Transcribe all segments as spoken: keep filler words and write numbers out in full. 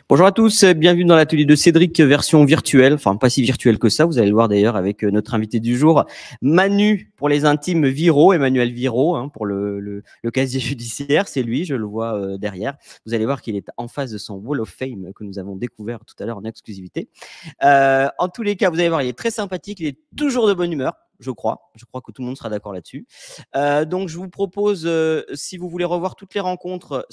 Bonjour à tous, bienvenue dans l'atelier de Cédric version virtuelle, enfin pas si virtuelle que ça, vous allez le voir d'ailleurs avec notre invité du jour, Manu pour les intimes Viro, Emmanuel Viro hein, pour le, le, le casier judiciaire, c'est lui, je le vois euh, derrière. Vous allez voir qu'il est en face de son Wall of Fame que nous avons découvert tout à l'heure en exclusivité. Euh, en tous les cas, vous allez voir, il est très sympathique, il est toujours de bonne humeur. Je crois, je crois que tout le monde sera d'accord là-dessus. Euh, donc, je vous propose, euh, si vous voulez revoir toutes les rencontres,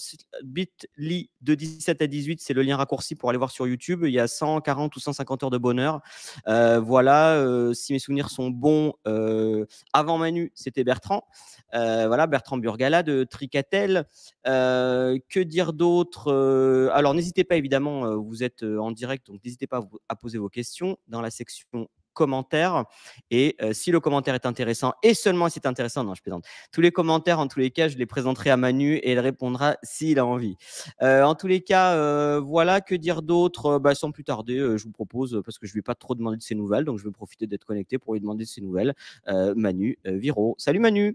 bit.ly de dix-sept à dix-huit, c'est le lien raccourci pour aller voir sur YouTube. Il y a cent quarante ou cent cinquante heures de bonheur. Euh, voilà, euh, si mes souvenirs sont bons, euh, avant Manu, c'était Bertrand. Euh, voilà, Bertrand Burgala de Tricatel. Euh, que dire d'autre euh, Alors, n'hésitez pas, évidemment, vous êtes en direct, donc n'hésitez pas à, vous, à poser vos questions dans la section commentaires et euh, si le commentaire est intéressant et seulement si c'est intéressant, non je plaisante, tous les commentaires en tous les cas je les présenterai à Manu et il répondra s'il a envie. Euh, en tous les cas euh, voilà, que dire d'autre bah, sans plus tarder euh, je vous propose, parce que je ne lui ai pas trop demandé de ses nouvelles, donc je vais profiter d'être connecté pour lui demander de ses nouvelles. euh, Manu euh, Viro. Salut Manu.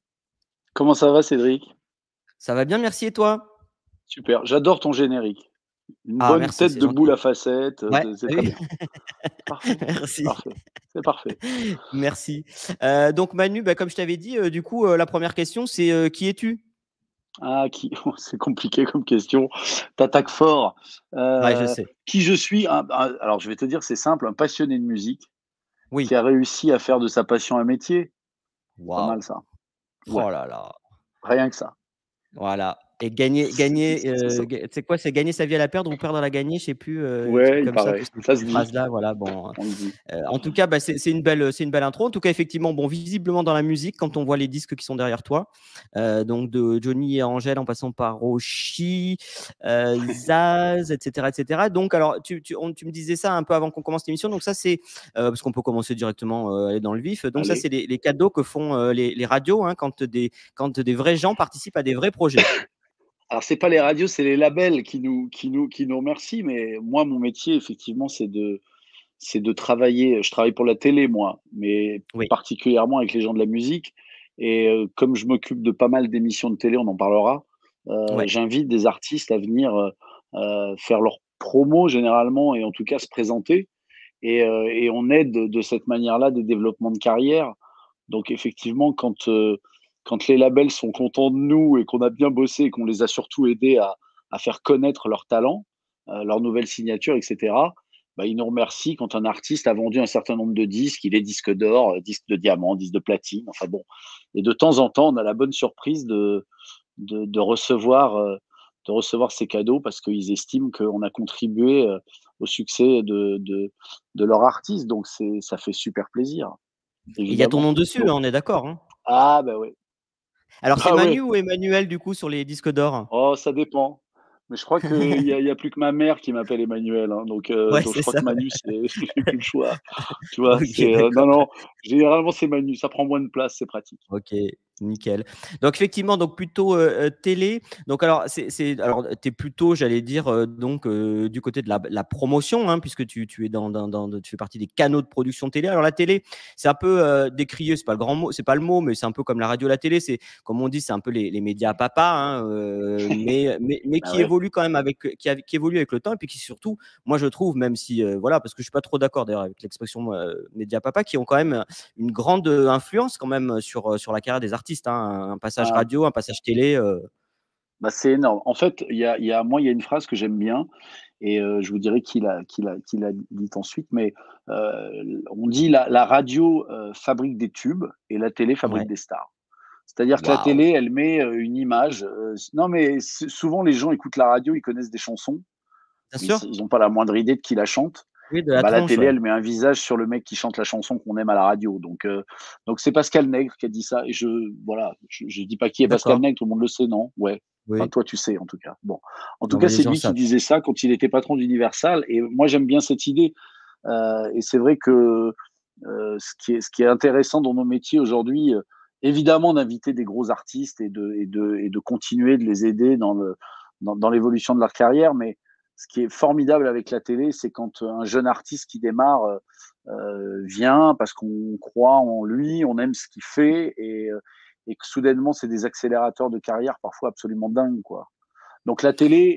Comment ça va Cédric? Ça va bien, merci, et toi? Super, j'adore ton générique. Une Ah bonne merci, tête c'est de boule gentil. à facettes, Ouais, c'est très oui. bien. Parfait, Merci. parfait, c'est parfait. Merci. Euh, donc Manu, bah, comme je t'avais dit, euh, du coup, euh, la première question, c'est euh, qui es-tu? Ah, qui oh, c'est compliqué comme question. T'attaques fort. Ouais, je Euh, sais. qui je suis? Un- un- alors, je vais te dire, c'est simple, un passionné de musique qui Oui. a réussi à faire de sa passion un métier. C'est pas Waouh. mal ça. Ouais, Oh là là. rien que ça. Voilà. Et gagner, C'est gagner, c'est ça. euh, ga- c'est quoi? C'est gagner sa vie à la perdre ou perdre à la gagner? Je sais plus, euh, un truc Ouais, il comme ça, paraît. parce que Ça se cette dit, phrase-là, voilà. Bon, on le dit. euh, en tout cas, bah, c'est c'est une belle, c'est une belle intro. En tout cas, effectivement, bon, visiblement dans la musique, quand on voit les disques qui sont derrière toi, euh, donc de Johnny et Angèle en passant par Rochi, euh, Zaz, et cetera, et cetera. Donc, alors, tu, tu, on- tu me disais ça un peu avant qu'on commence l'émission. Donc, ça, c'est euh, parce qu'on peut commencer directement, euh, aller dans le vif. Donc, ça, Allez. c'est les, les cadeaux que font euh, les, les radios hein, quand des, quand des vrais gens participent à des vrais projets. Alors, c'est pas les radios, c'est les labels qui nous, qui nous, qui nous remercient. Mais moi, mon métier, effectivement, c'est de, c'est de travailler. Je travaille pour la télé, moi, mais Oui, particulièrement avec les gens de la musique. Et euh, comme je m'occupe de pas mal d'émissions de télé, on en parlera. Euh, ouais. j'invite des artistes à venir euh, euh, faire leur promo généralement et en tout cas se présenter. Et, euh, et on aide de cette manière-là des développements de carrière. Donc effectivement, quand, euh, quand les labels sont contents de nous et qu'on a bien bossé et qu'on les a surtout aidés à, à faire connaître leurs talents, euh, leurs nouvelles signatures, et cetera, bah, ils nous remercient quand un artiste a vendu un certain nombre de disques, il est disque d'or, disque de diamant, disque de platine, enfin bon. Et de temps en temps, on a la bonne surprise de, de, de recevoir, euh, de recevoir ces cadeaux parce qu'ils estiment qu'on a contribué euh, au succès de, de, de leur artiste. Donc c'est, ça fait super plaisir, Et il y a ton évidemment. nom dessus, Donc, hein, on est d'accord, hein. ah bah ouais. Alors, c'est Bah Manu ouais. ou Emmanuel, du coup, sur les disques d'or? Oh, ça dépend. Mais je crois qu'il y a, il y a plus que ma mère qui m'appelle Emmanuel, hein. Donc, euh, Ouais, donc je c'est crois ça. que Manu, c'est, j'ai plus le choix. Tu vois, Ok, c'est, euh, non, d'accord. non. Généralement, c'est Manu. Ça prend moins de place, c'est pratique. Ok, nickel. Donc effectivement, donc plutôt euh, euh, télé. Donc alors, c'est, c'est, alors t'es plutôt, j'allais dire, euh, donc euh, du côté de la, la promotion, hein, puisque tu, tu es dans, dans, dans- tu fais partie des canaux de production télé. Alors la télé, c'est un peu euh, décrié, c'est pas le grand mot, c'est pas le mot, mais c'est un peu comme la radio, la télé. C'est comme on dit, c'est un peu les, les médias papa, hein, euh, mais, mais, mais Bah qui ouais. évolue quand même avec, qui, a- qui évolue avec le temps et puis qui surtout, moi je trouve, même si euh, voilà, parce que je suis pas trop d'accord d'ailleurs avec l'expression euh, média papa, qui ont quand même une grande euh, influence quand même sur, euh, sur la carrière des artistes. Hein. Un passage Ah, radio, un passage télé. Euh... bah, c'est énorme. En fait, il y a, il y a, moi, il y a une phrase que j'aime bien et euh, je vous dirai qui l'a, qui l'a, qui l'a dit ensuite, mais euh, on dit la, la radio euh, fabrique des tubes et la télé fabrique Ouais. des stars. C'est-à-dire que la Waouh. télé, elle met euh, une image. euh, non, mais c'est- souvent, les gens écoutent la radio, ils connaissent des chansons, Bien mais sûr. ils n'ont pas la moindre idée de qui la chante. Oui, de Et la bah, la tronche, télé, ouais. elle met un visage sur le mec qui chante la chanson qu'on aime à la radio. Donc, euh, donc c'est Pascal Nègre qui a dit ça. Et je, voilà, je, je dis pas qui est Pascal D'accord. Nègre, tout le monde le sait, non? Ouais. Enfin, Oui. toi, tu sais, en tout cas. Bon. En tout Non, mais cas, les c'est gens lui qui savent. disait ça quand il était patron d'Universal. Et moi, j'aime bien cette idée. Euh, et c'est vrai que euh, ce, qui est, ce qui est intéressant dans nos métiers aujourd'hui, euh, évidemment, d'inviter des gros artistes et de, et, de, et de continuer de les aider dans, le, dans, dans l'évolution de leur carrière. Mais ce qui est formidable avec la télé, c'est quand un jeune artiste qui démarre euh, euh, vient parce qu'on croit en lui, on aime ce qu'il fait et, euh, et que soudainement, c'est des accélérateurs de carrière parfois absolument dingues, quoi. Donc la télé,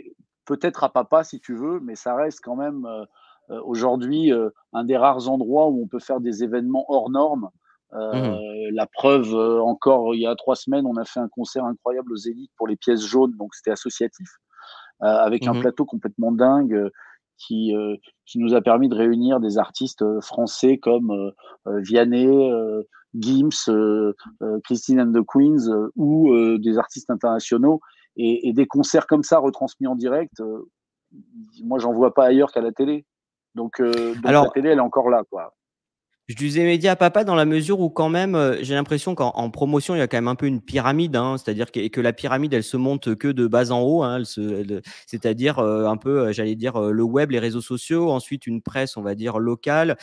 peut-être à Papa si tu veux, mais ça reste quand même euh, euh, aujourd'hui euh, un des rares endroits où on peut faire des événements hors normes. Mmh. Euh, la preuve, euh, encore il y a trois semaines, on a fait un concert incroyable aux Zénith pour les pièces jaunes, donc c'était associatif, euh, avec un Mmh. plateau complètement dingue euh, qui, euh, qui nous a permis de réunir des artistes euh, français comme euh, euh, Vianney, euh, Gims, euh, euh, Christine and the Queens euh, ou euh, des artistes internationaux. Et, et des concerts comme ça retransmis en direct, euh, moi, j'en vois pas ailleurs qu'à la télé. Donc, euh, donc la Alors, télé, elle est encore là, quoi. je disais média à papa dans la mesure où quand même, heu, j'ai l'impression qu'en en promotion, il y a quand même un peu une pyramide, hein. C'est-à-dire que et que la pyramide, elle se monte que de bas en haut, hein. Elle se elle, c'est-à-dire, heu, un peu, heu, j'allais dire, heu, le web, les réseaux sociaux, ensuite une presse, on va dire, locale,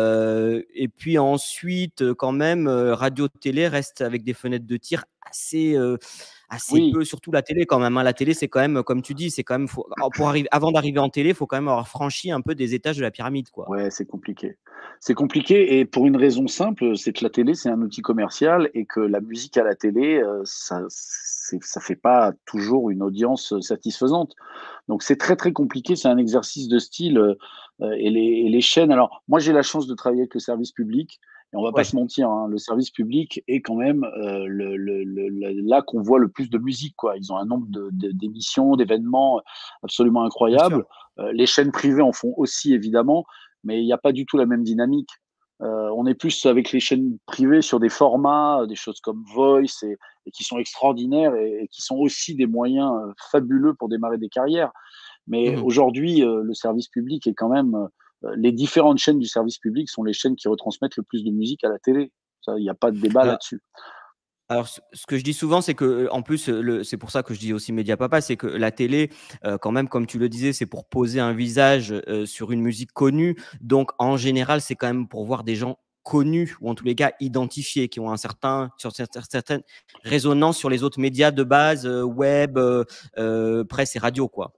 heu et puis ensuite, heu, quand même, heu, radio, télé restent avec des fenêtres de tir assez, heu, assez Oui, peu, surtout la télé quand même, hein. La télé, c'est quand même, comme tu dis, c'est quand même faut pour arriver avant d'arriver en télé, il faut quand même avoir franchi un peu des étages de la pyramide, quoi. ouais, c'est compliqué. C'est compliqué et pour une raison simple, c'est que la télé, c'est un outil commercial et que la musique à la télé, heu, ça c'est ça fait pas toujours une audience, heu, satisfaisante. Donc c'est très, très compliqué, c'est un exercice de style, heu heu et les et les chaînes alors moi, j'ai la chance de travailler avec le service public et on va pas Ouais, se mentir, hein, le service public est quand même, heu, le le le le là qu'on voit le plus de musique, quoi. Ils ont un nombre de de d'émissions, d'événements absolument bien sûr. incroyable. Heu, les chaînes privées en font aussi évidemment, mais il y a pas du tout la même dynamique. Heu, on est plus avec les chaînes privées sur des formats, des choses comme Voice et et qui sont extraordinaires et et qui sont aussi des moyens, heu, fabuleux pour démarrer des carrières. Mais Mmh. aujourd'hui, heu, le service public est quand même, heu, les différentes chaînes du service public sont les chaînes qui retransmettent le plus de musique à la télé. Ça, il y a pas de débat Alors là-dessus. alors ce ce que je dis souvent, c'est que, heu, en plus, heu, le c'est pour ça que je dis aussi média papa, c'est que la télé, heu, quand même, comme tu le disais, c'est pour poser un visage, heu, sur une musique connue. Donc en général, c'est quand même pour voir des gens connus ou en tous les cas identifiés, qui ont un certain sur certains certaines résonances sur les autres médias de base, heu, web, heu heu, presse et radio, quoi.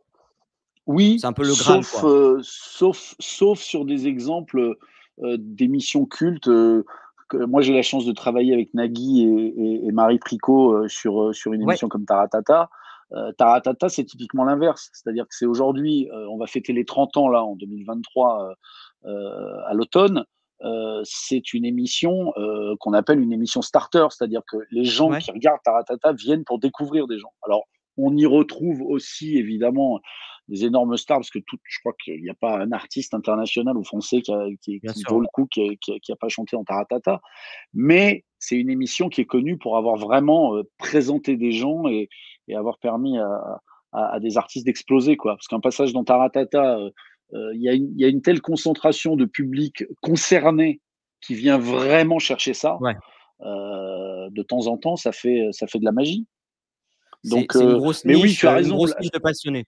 Oui, C'est un peu le Graal, sauf, quoi. heu, sauf sauf sur des exemples, heu d'émissions cultes, heu, que moi j'ai la chance de travailler avec Nagui et et et Marie Pricot, heu, sur, heu, sur une Ouais, émission comme Taratata. Heu, Taratata, c'est typiquement l'inverse. C'est-à-dire que c'est aujourd'hui, heu, on va fêter les trente ans là en deux mille vingt-trois, heu heu, à l'automne. Heu, c'est une émission, heu, qu'on appelle une émission starter, c'est-à-dire que les gens ouais, qui regardent Taratata viennent pour découvrir des gens. Alors, on y retrouve aussi évidemment des énormes stars, parce que tout, je crois qu'il n'y a pas un artiste international ou français qui, a, qui, bien qui sûr, vaut ouais. le coup, qui n'a qui a, qui a pas chanté en Taratata. Mais c'est une émission qui est connue pour avoir vraiment euh, présenté des gens et, et avoir permis à, à, à des artistes d'exploser, quoi. Parce qu'un passage dans Taratata, euh, euh, il y, a une- il y a une telle concentration de public concerné qui vient vraiment chercher ça. Ouais. Euh, de temps en temps, ça fait, ça fait de la magie. C'est Donc, c'est une euh, grosse mais oui, niche, tu as heu, une raison. grosse niche de passionnés.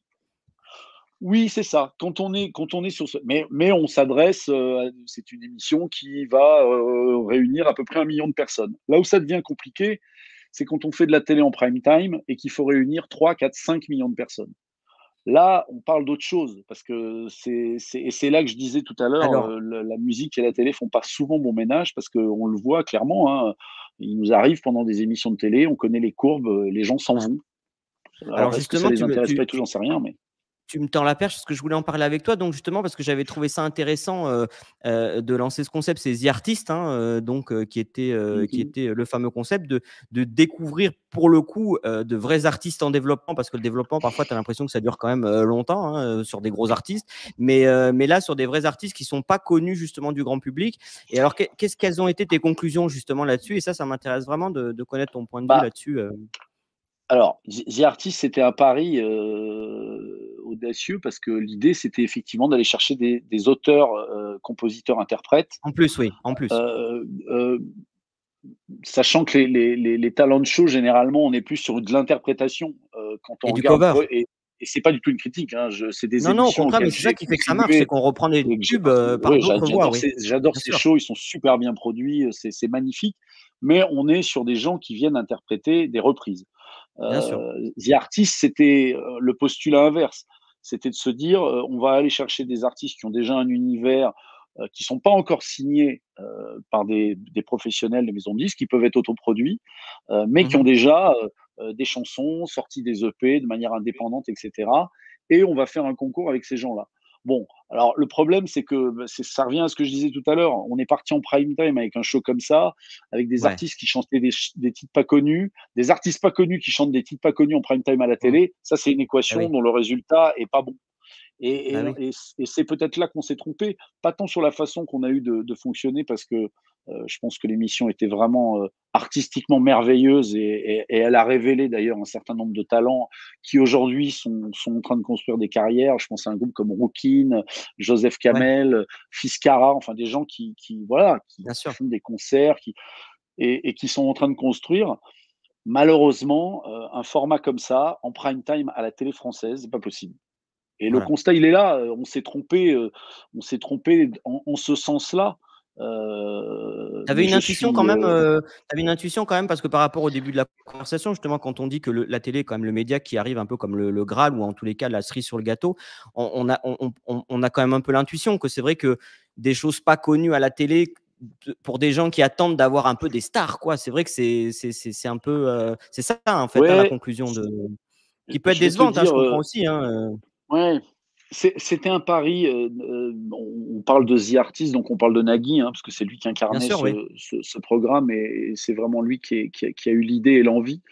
Oui, c'est ça. Quand on est quand on est sur ce mais mais on s'adresse, heu, à c'est une émission qui va, heu, réunir à peu près un million de personnes. Là où ça devient compliqué, c'est quand on fait de la télé en prime time et qu'il faut réunir trois, quatre, cinq millions de personnes. Là, on parle d'autre chose parce que c'est c'est et c'est là que je disais tout à l'heure, Alors heu, le la musique et la télé font pas souvent bon ménage parce qu'on le voit clairement, hein. Il nous arrive pendant des émissions de télé, on connaît les courbes, heu, les gens s'en vont. alors Alors est-ce que ça justement, les tu me intéresse pas tu et tout? J'en sais rien, mais Tu me tends la perche parce que je voulais en parler avec toi, donc justement parce que j'avais trouvé ça intéressant, heu heu, de lancer ce concept, c'est The Artist, hein, heu, donc heu, qui était, heu, qui mmh était le fameux concept de de découvrir pour le coup, heu, de vrais artistes en développement. Parce que le développement parfois tu as l'impression que ça dure quand même, heu, longtemps, hein, heu, sur des gros artistes. Mais heu, mais là sur des vrais artistes qui sont pas connus justement du grand public. Et alors qu'est qu'est-ce quelles ont été tes conclusions justement là-dessus? Et ça, ça m'intéresse vraiment de de connaître ton point de vue Bah, là-dessus, heu. alors, The The Artist, c'était un pari, heu, audacieux parce que l'idée, c'était effectivement d'aller chercher des des auteurs, heu, compositeurs, interprètes, En plus, oui, en plus. heu heu, sachant que les les les les talent show, généralement, on est plus sur de l'interprétation, heu, quand on Et du regarde cover. Voi et et c'est pas du tout une critique, hein, je c'est des Non, non, au émissions contraire, mais auxquelles c'est ça j'ai qui fait que ça marche, c'est contribué qu'on reprend des et que j'ai tubes, heu, participé. par Oui, j'a d'autres voix, j'adore oui. ces j'adore Bien ces sûr. shows, ils sont super bien produits, c'est c'est magnifique, mais on est sur des gens qui viennent interpréter des reprises. Bien sûr. Heu, The Artist, c'était, heu, le postulat inverse. C'était de se dire, heu, on va aller chercher des artistes qui ont déjà un univers, heu, qui sont pas encore signés, heu, par des des professionnels, des maisons de disques, qui peuvent être autoproduits, heu, mais qui Mmh ont mh. déjà, heu euh, des chansons, sorti des E P de manière indépendante, et cetera. Et on va faire un concours avec ces gens-là. Bon, alors le problème, c'est que bah, c'est- ça revient à ce que je disais tout à l'heure. On est parti en prime time avec un show comme ça, avec des Ouais. artistes qui chantaient des, ch- des titres pas connus, des artistes pas connus qui chantent des titres pas connus en prime time à la Mmh. télé. Ça, c'est une Ah équation oui. dont le résultat est pas bon. Et, Bah et, oui. et, et c'est peut-être là qu'on s'est trompé, pas tant sur la façon qu'on a eu de, de fonctionner, parce que euh, je pense que l'émission était vraiment euh, artistiquement merveilleuse et, et, et elle a révélé d'ailleurs un certain nombre de talents qui aujourd'hui sont, sont en train de construire des carrières. Je pense à un groupe comme Rookin, Joseph Ouais, Kamel, Fiskara, enfin des gens qui, qui voilà, qui, bien qui sûr. font des concerts qui, et, et qui sont en train de construire. Malheureusement, euh, un format comme ça, en prime time à la télé française, c'est pas possible. Et le Voilà. constat, il est là, heu, on s'est trompé, heu, on s'est trompé en en ce sens-là, heu, Tu avais mais une je intuition suis, quand même, heu heu, tu avais une intuition quand même parce que par rapport au début de la conversation, justement, quand on dit que le la télé est quand même le média qui arrive un peu comme le le Graal ou en tous les cas la cerise sur le gâteau, on on a on on on on a quand même un peu l'intuition que c'est vrai que des choses pas connues à la télé, de pour des gens qui attendent d'avoir un peu des stars, quoi. C'est vrai que c'est c'est c'est c'est un peu, heu, c'est ça, en fait, hein, la ouais, conclusion de je qui peut être je vais te décevante, hein, je dire, comprends heu aussi, hein, heu, ouais, c'est c'était un pari, heu heu, on on parle de The Artist, donc on parle de Nagui, hein, parce que c'est lui qui bien incarnait sûr, oui. ce ce ce programme et et c'est vraiment lui qui est qui a qui a eu l'idée et l'envie.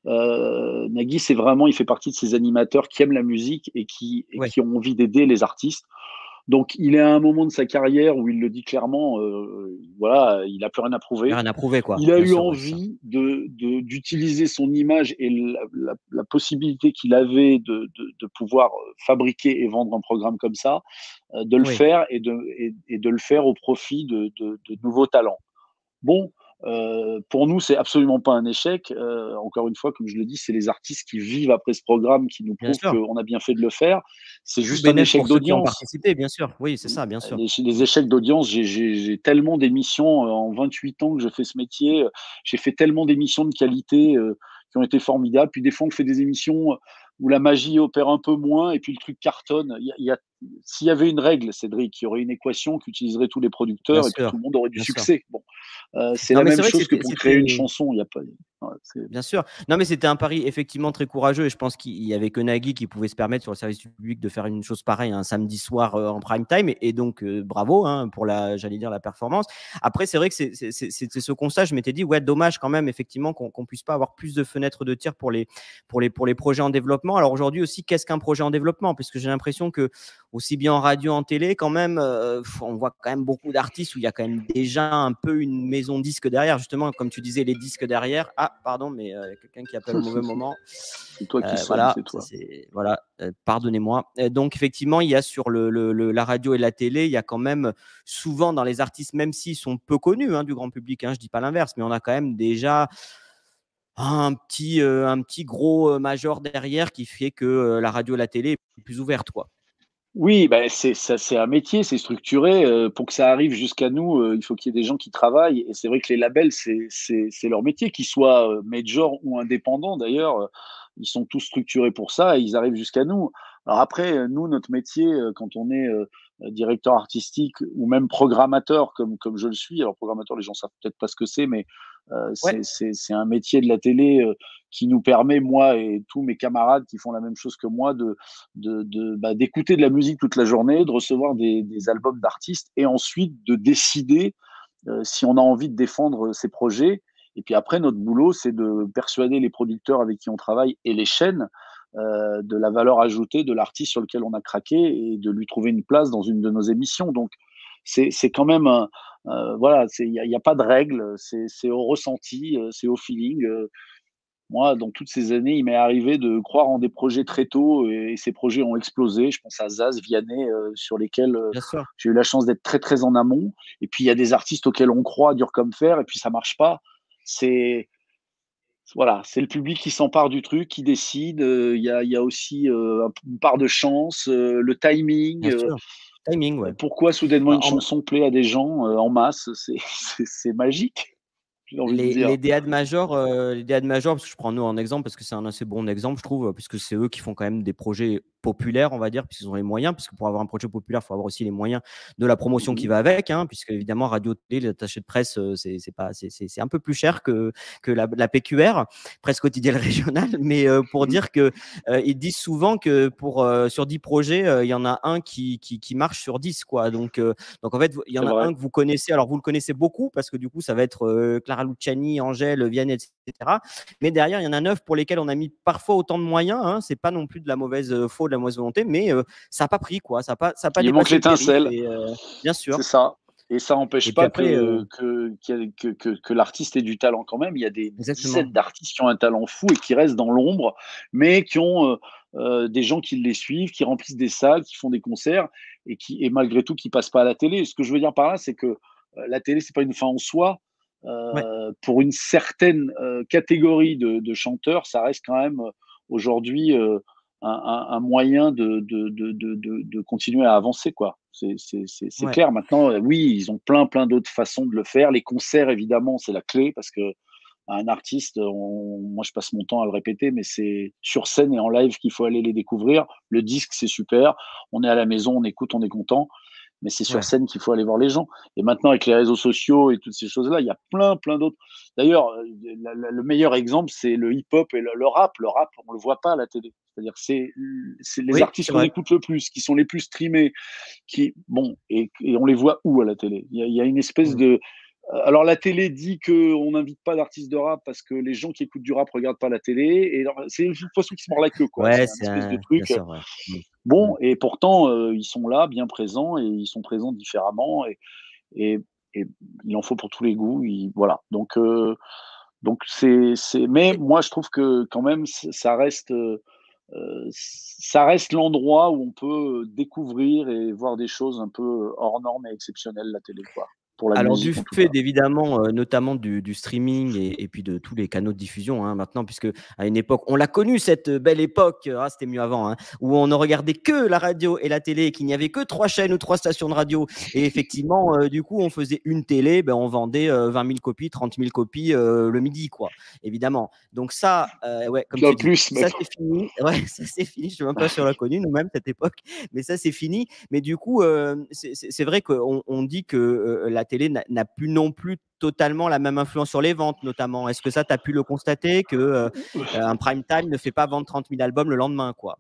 Heu, Nagui, c'est vraiment il fait partie de ces animateurs qui aiment la musique et qui et Ouais, qui ont envie d'aider les artistes. Donc, il est à un moment de sa carrière où il le dit clairement, heu, voilà, il a plus rien à il y a prouver. rien à prouver, quoi. Il a Bien eu sûr, ouais, c'est ça. envie de de d'utiliser son image et la la la possibilité qu'il avait de de de pouvoir, heu, fabriquer et vendre un programme comme ça, heu, de le Oui, faire et de et et de le faire au profit de de de nouveaux talents. Bon, heu, pour nous, c'est absolument pas un échec. Heu, encore une fois, comme je le dis, c'est les artistes qui vivent après ce programme qui nous bien prouvent sûr. qu'on a bien fait de le faire. C'est Tout juste un bénef échec pour ceux qui ont d'audience. participé, bien sûr. Oui, c'est ça, bien sûr. Les, les échecs d'audience, j'ai j'ai- j'ai tellement d'émissions euh, en vingt-huit ans que je fais ce métier. euh, J'ai fait tellement d'émissions de qualité euh, qui ont été formidables. Puis des fois, on fait des émissions où la magie opère un peu moins et puis le truc cartonne. Il y a, il y a- S'il y avait une règle, Cédric, il y aurait une équation qu'utiliseraient tous les Bien producteurs et puis tout sûr, le monde aurait du bien sûr. succès. Bon, euh, c'est Non, la mais même c'est vrai que chose que c'était pour créer une c'était chanson. Il y a pas. Ouais, c'est- bien sûr. Non, mais c'était un pari effectivement très courageux et je pense qu'il y avait que Nagui qui pouvait se permettre sur le service public de faire une chose pareille un samedi soir, heu, en prime time et et donc heu, bravo, hein, pour la j'allais dire la performance. Après c'est vrai que c'est c'est c'est c'était ce constat, je m'étais dit: «Ouais, dommage quand même effectivement qu'on qu'on puisse pas avoir plus de fenêtres de tir pour les pour les pour les projets en développement». Alors aujourd'hui aussi, qu'est-ce qu'un projet en développement? Parce que j'ai l'impression que aussi bien en radio, en télé quand même, heu, on voit quand même beaucoup d'artistes où il y a quand même déjà un peu une maison disque derrière. Justement, comme tu disais, les disques derrière. Ah pardon, mais heu, quelqu'un qui appelle au mauvais moment. c'est toi qui Heu, sonne, voilà, c'est ça toi. c'est voilà, heu, pardonnez-moi. Heu, donc effectivement, il y a sur le le le la radio et la télé, il y a quand même souvent dans les artistes, même s'ils sont peu connus, hein, du grand public, hein, je dis pas l'inverse, mais on a quand même déjà un petit, heu, un petit gros, heu, major derrière qui fait que, heu, la radio et la télé est plus ouverte, quoi. Oui, bah, c'est ça c'est un métier, c'est structuré, heu, pour que ça arrive jusqu'à nous, heu, il faut qu'il y ait des gens qui travaillent et c'est vrai que les labels, c'est c'est c'est leur métier, qu'ils soient, heu, major ou indépendants d'ailleurs, heu, ils sont tous structurés pour ça et ils arrivent jusqu'à nous. Alors après, heu, nous, notre métier, heu, quand on est, heu heu, directeur artistique ou même programmateur comme comme je le suis, alors programmateur, les gens savent peut-être pas ce que c'est, mais heu, Ouais, c'est c'est c'est un métier de la télé, heu, qui nous permet, moi et tous mes camarades qui font la même chose que moi, de de, de bah, d'écouter de la musique toute la journée, de recevoir des, des albums d'artistes et ensuite de décider euh, si on a envie de défendre ces projets. Et puis après, notre boulot, c'est de persuader les producteurs avec qui on travaille et les chaînes euh, de la valeur ajoutée de l'artiste sur lequel on a craqué et de lui trouver une place dans une de nos émissions. Donc, c'est, c'est quand même, un, euh, voilà, il n'y a, y a pas de règle, c'est, c'est au ressenti, euh, c'est au feeling. euh, Moi, dans toutes ces années, il m'est arrivé de croire en des projets très tôt et ces projets ont explosé. Je pense à Zaz, Vianney, heu, sur lesquels, heu, bien sûr. j'ai eu la chance d'être très, très en amont. Et puis il y a des artistes auxquels on croit dur comme fer et puis ça marche pas. C'est Voilà, c'est le public qui s'empare du truc, qui décide, heu, il y a il y a aussi, heu, un une part de chance, heu, le timing, Bien heu sûr. Timing, heu, ouais. pourquoi soudainement Bah, une en chanson plaît à des gens, heu, en masse, c'est c'est c'est magique, j'ai envie de les dire. les D A de major, heu, les D A de major, parce que je prends nous en exemple, parce que c'est un assez bon exemple, je trouve, puisque c'est eux qui font quand même des projets populaire, on va dire, puisqu'ils ont les moyens, puisque pour avoir un projet populaire, il faut avoir aussi les moyens de la promotion qui va avec, hein, puisque évidemment, radio, télé, les attachés de presse, euh, c'est c'est pas, c'est c'est- c'est un peu plus cher que, que la, la P Q R, presse quotidienne régionale, mais euh, pour dire que euh, ils disent souvent que pour, euh, sur dix projets, euh, il y en a un qui, qui, qui marche sur dix, quoi. Donc, euh, donc en fait, il y en C'est a vrai. un que vous connaissez, alors vous le connaissez beaucoup, parce que du coup, ça va être euh, Clara Luciani, Angèle, Vianney, et cetera. Mais derrière, il y en a neuf pour lesquels on a mis parfois autant de moyens, hein. C'est pas non plus de la mauvaise euh, faute, de la mauvaise volonté, mais euh, ça n'a pas pris, quoi. Ça n'a pas, ça a pas Il manque dépassé le périph'. l'étincelle, Et, euh, bien c'est sûr. ça. Et ça n'empêche Et puis pas après, euh, que, que, qu'il y a- que, que, que l'artiste ait du talent quand même. Il y a des, des exactement. dizaines d'artistes qui ont un talent fou et qui restent dans l'ombre, mais qui ont euh, euh, des gens qui les suivent, qui remplissent des salles, qui font des concerts et qui, et malgré tout, qui passent pas à la télé. Ce que je veux dire par là, c'est que euh, la télé, c'est pas une fin en soi. Ouais, Euh, pour une certaine euh, catégorie de, de chanteurs, ça reste quand même euh, aujourd'hui euh, un, un, un moyen de, de, de, de, de, de continuer à avancer, quoi. C'est, c'est, c'est, c'est ouais. clair. Maintenant, euh, oui, ils ont plein, plein d'autres façons de le faire. Les concerts, évidemment, c'est la clé parce que un artiste, on- moi, je passe mon temps à le répéter, mais c'est sur scène et en live qu'il faut aller les découvrir. Le disque, c'est super. On est à la maison, on écoute, on est content. Mais c'est sur Ouais. scène qu'il faut aller voir les gens. Et maintenant, avec les réseaux sociaux et toutes ces choses-là, il y a plein, plein d'autres. D'ailleurs, euh, la- la- le meilleur exemple, c'est le hip-hop et le, le rap. Le rap, on le voit pas à la télé. C'est-à-dire, c'est c'est les Oui, artistes c'est qu'on vrai. écoute le plus, qui sont les plus streamés, qui bon, et, et on les voit où à la télé. Il y a, il y a une espèce Mm. de alors la télé dit qu'on n'invite pas d'artistes de rap parce que les gens qui écoutent du rap regardent pas la télé. Et alors, c'est une poisson qui se mord la queue, quoi. Ouais, C'est un c'est espèce de un... bien truc. sûr, ouais. Mm. Mm. Bon, et pourtant, euh, ils sont là, bien présents, et ils sont présents différemment, et, et, et il en faut pour tous les goûts. Il- voilà. Donc, euh, donc c'est, c'est. Mais Et- moi, je trouve que quand même, c- ça reste, euh, euh, ça reste l'endroit où on peut découvrir et voir des choses un peu hors normes et exceptionnelles, la télé, quoi. Pour la Alors, du musique, en tout fait cas. d'évidemment, heu, notamment du du streaming et et puis de tous les canaux de diffusion, hein, maintenant, puisque à une époque on l'a connu cette, heu, belle époque, ah c'était mieux avant, hein, où on ne regardait que la radio et la télé et qu'il n'y avait que trois chaînes ou trois stations de radio et effectivement, heu, du coup, on faisait une télé, ben, on vendait, heu, vingt mille copies, trente mille copies, heu, le midi, quoi, évidemment. Donc ça, heu, ouais, comme Bien tu dis, plus, même. ça c'est fini. Ouais, ça c'est fini, je ne sais même pas si on l'a connu nous-mêmes cette époque, mais ça c'est fini. Mais du coup, heu, c'est c'est c'est vrai qu'on on dit que, heu, la télé n'a n'a plus non plus totalement la même influence sur les ventes notamment. Est-ce que ça, tu as pu le constater que, heu, un prime time ne fait pas vendre trente mille albums le lendemain, quoi?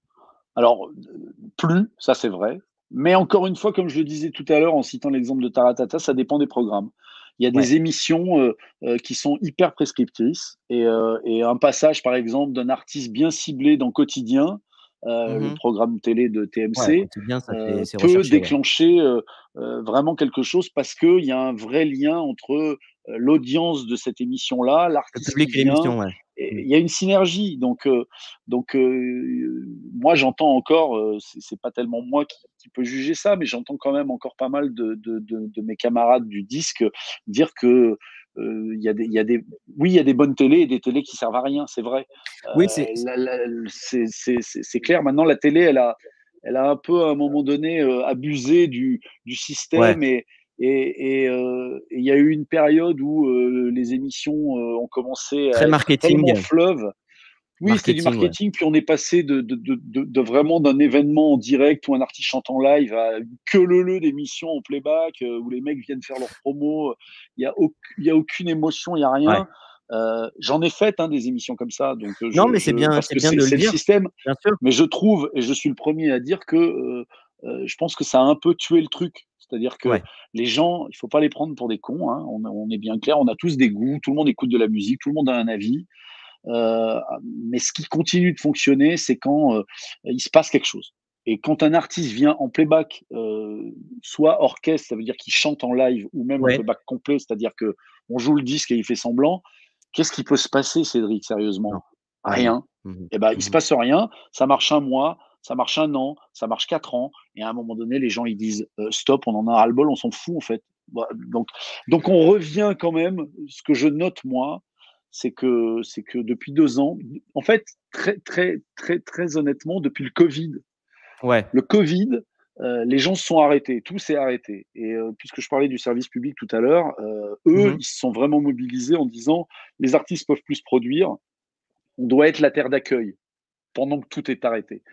Alors, plus, ça c'est vrai. Mais encore une fois, comme je le disais tout à l'heure en citant l'exemple de Taratata, ça dépend des programmes. Il y a des Ouais. émissions euh, euh, qui sont hyper prescriptrices et, euh, et un passage, par exemple, d'un artiste bien ciblé dans Quotidien, euh, le Mmh. programme télé de Ouais, T M C, quotidien, ça euh, c'est c'est peut recherché, ouais. déclencher euh, euh, vraiment quelque chose parce qu'il y a un vrai lien entre euh, l'audience de cette émission-là, Le l'artiste qui public et vient. l'émission, ouais. Et Mmh. il y a une synergie. Donc, euh, donc euh, moi, j'entends encore, euh, c'est c'est pas tellement moi qui, qui peut juger ça, mais j'entends quand même encore pas mal de, de, de, de mes camarades du disque dire que euh, il y a des, il y a des, oui, il y a des bonnes télés et des télés qui servent à rien, c'est vrai. Euh, Oui, c'est la- la- c'est c'est- c'est- c'est clair. Maintenant, la télé, elle a, elle a un peu à un moment donné euh, abusé du, du ouais, système et et et, euh, et il y a eu une période où euh, les émissions euh, ont commencé à très être tellement marketing, fleuves. Oui, c'était du marketing, ouais. marketing, puis on est passé de, de, de, de, de vraiment d'un événement en direct où un artiste chante en live à une queue leu d'émissions en playback euh, où les mecs viennent faire leur promo. Il n'y a, auc- il y a aucune émotion, il n'y a Ouais. rien. Euh, j'en ai fait hein, des émissions comme ça, donc euh, Non, je, mais c'est je, bien parce c'est que bien c'est de le c'est le dire, système, bien sûr. mais je trouve, et je suis le premier à dire que euh, euh, je pense que ça a un peu tué le truc. C'est-à-dire que Ouais. les gens, il faut pas les prendre pour des cons, hein. On, on est bien clair, on a tous des goûts, tout le monde écoute de la musique, tout le monde a un avis. Euh, mais ce qui continue de fonctionner, c'est quand euh, il se passe quelque chose. Et quand un artiste vient en playback, euh, soit orchestre, ça veut dire qu'il chante en live, ou même en Ouais. playback complet, c'est-à-dire que on joue le disque et il fait semblant, qu'est-ce qui peut se passer, Cédric, Non. sérieusement? Ouais, non. Rien. Mmh Eh ben, mh. il se Mmh. passe rien, ça marche un mois, ça marche un an, ça marche quatre ans, et à un moment donné, les gens ils disent euh, stop, on en a ras-le-bol, on s'en fout en fait. Bah, donc, donc on revient quand même. Ce que je note moi, c'est que c'est que depuis deux ans, en fait, très très très très honnêtement, depuis le Covid, Ouais. le Covid, euh, les gens se sont arrêtés, tout s'est arrêté. Et euh, puisque je parlais du service public tout à l'heure, euh, Mmh eux, mh. ils se sont vraiment mobilisés en disant les artistes peuvent plus se produire, on doit être la terre d'accueil pendant que tout est arrêté.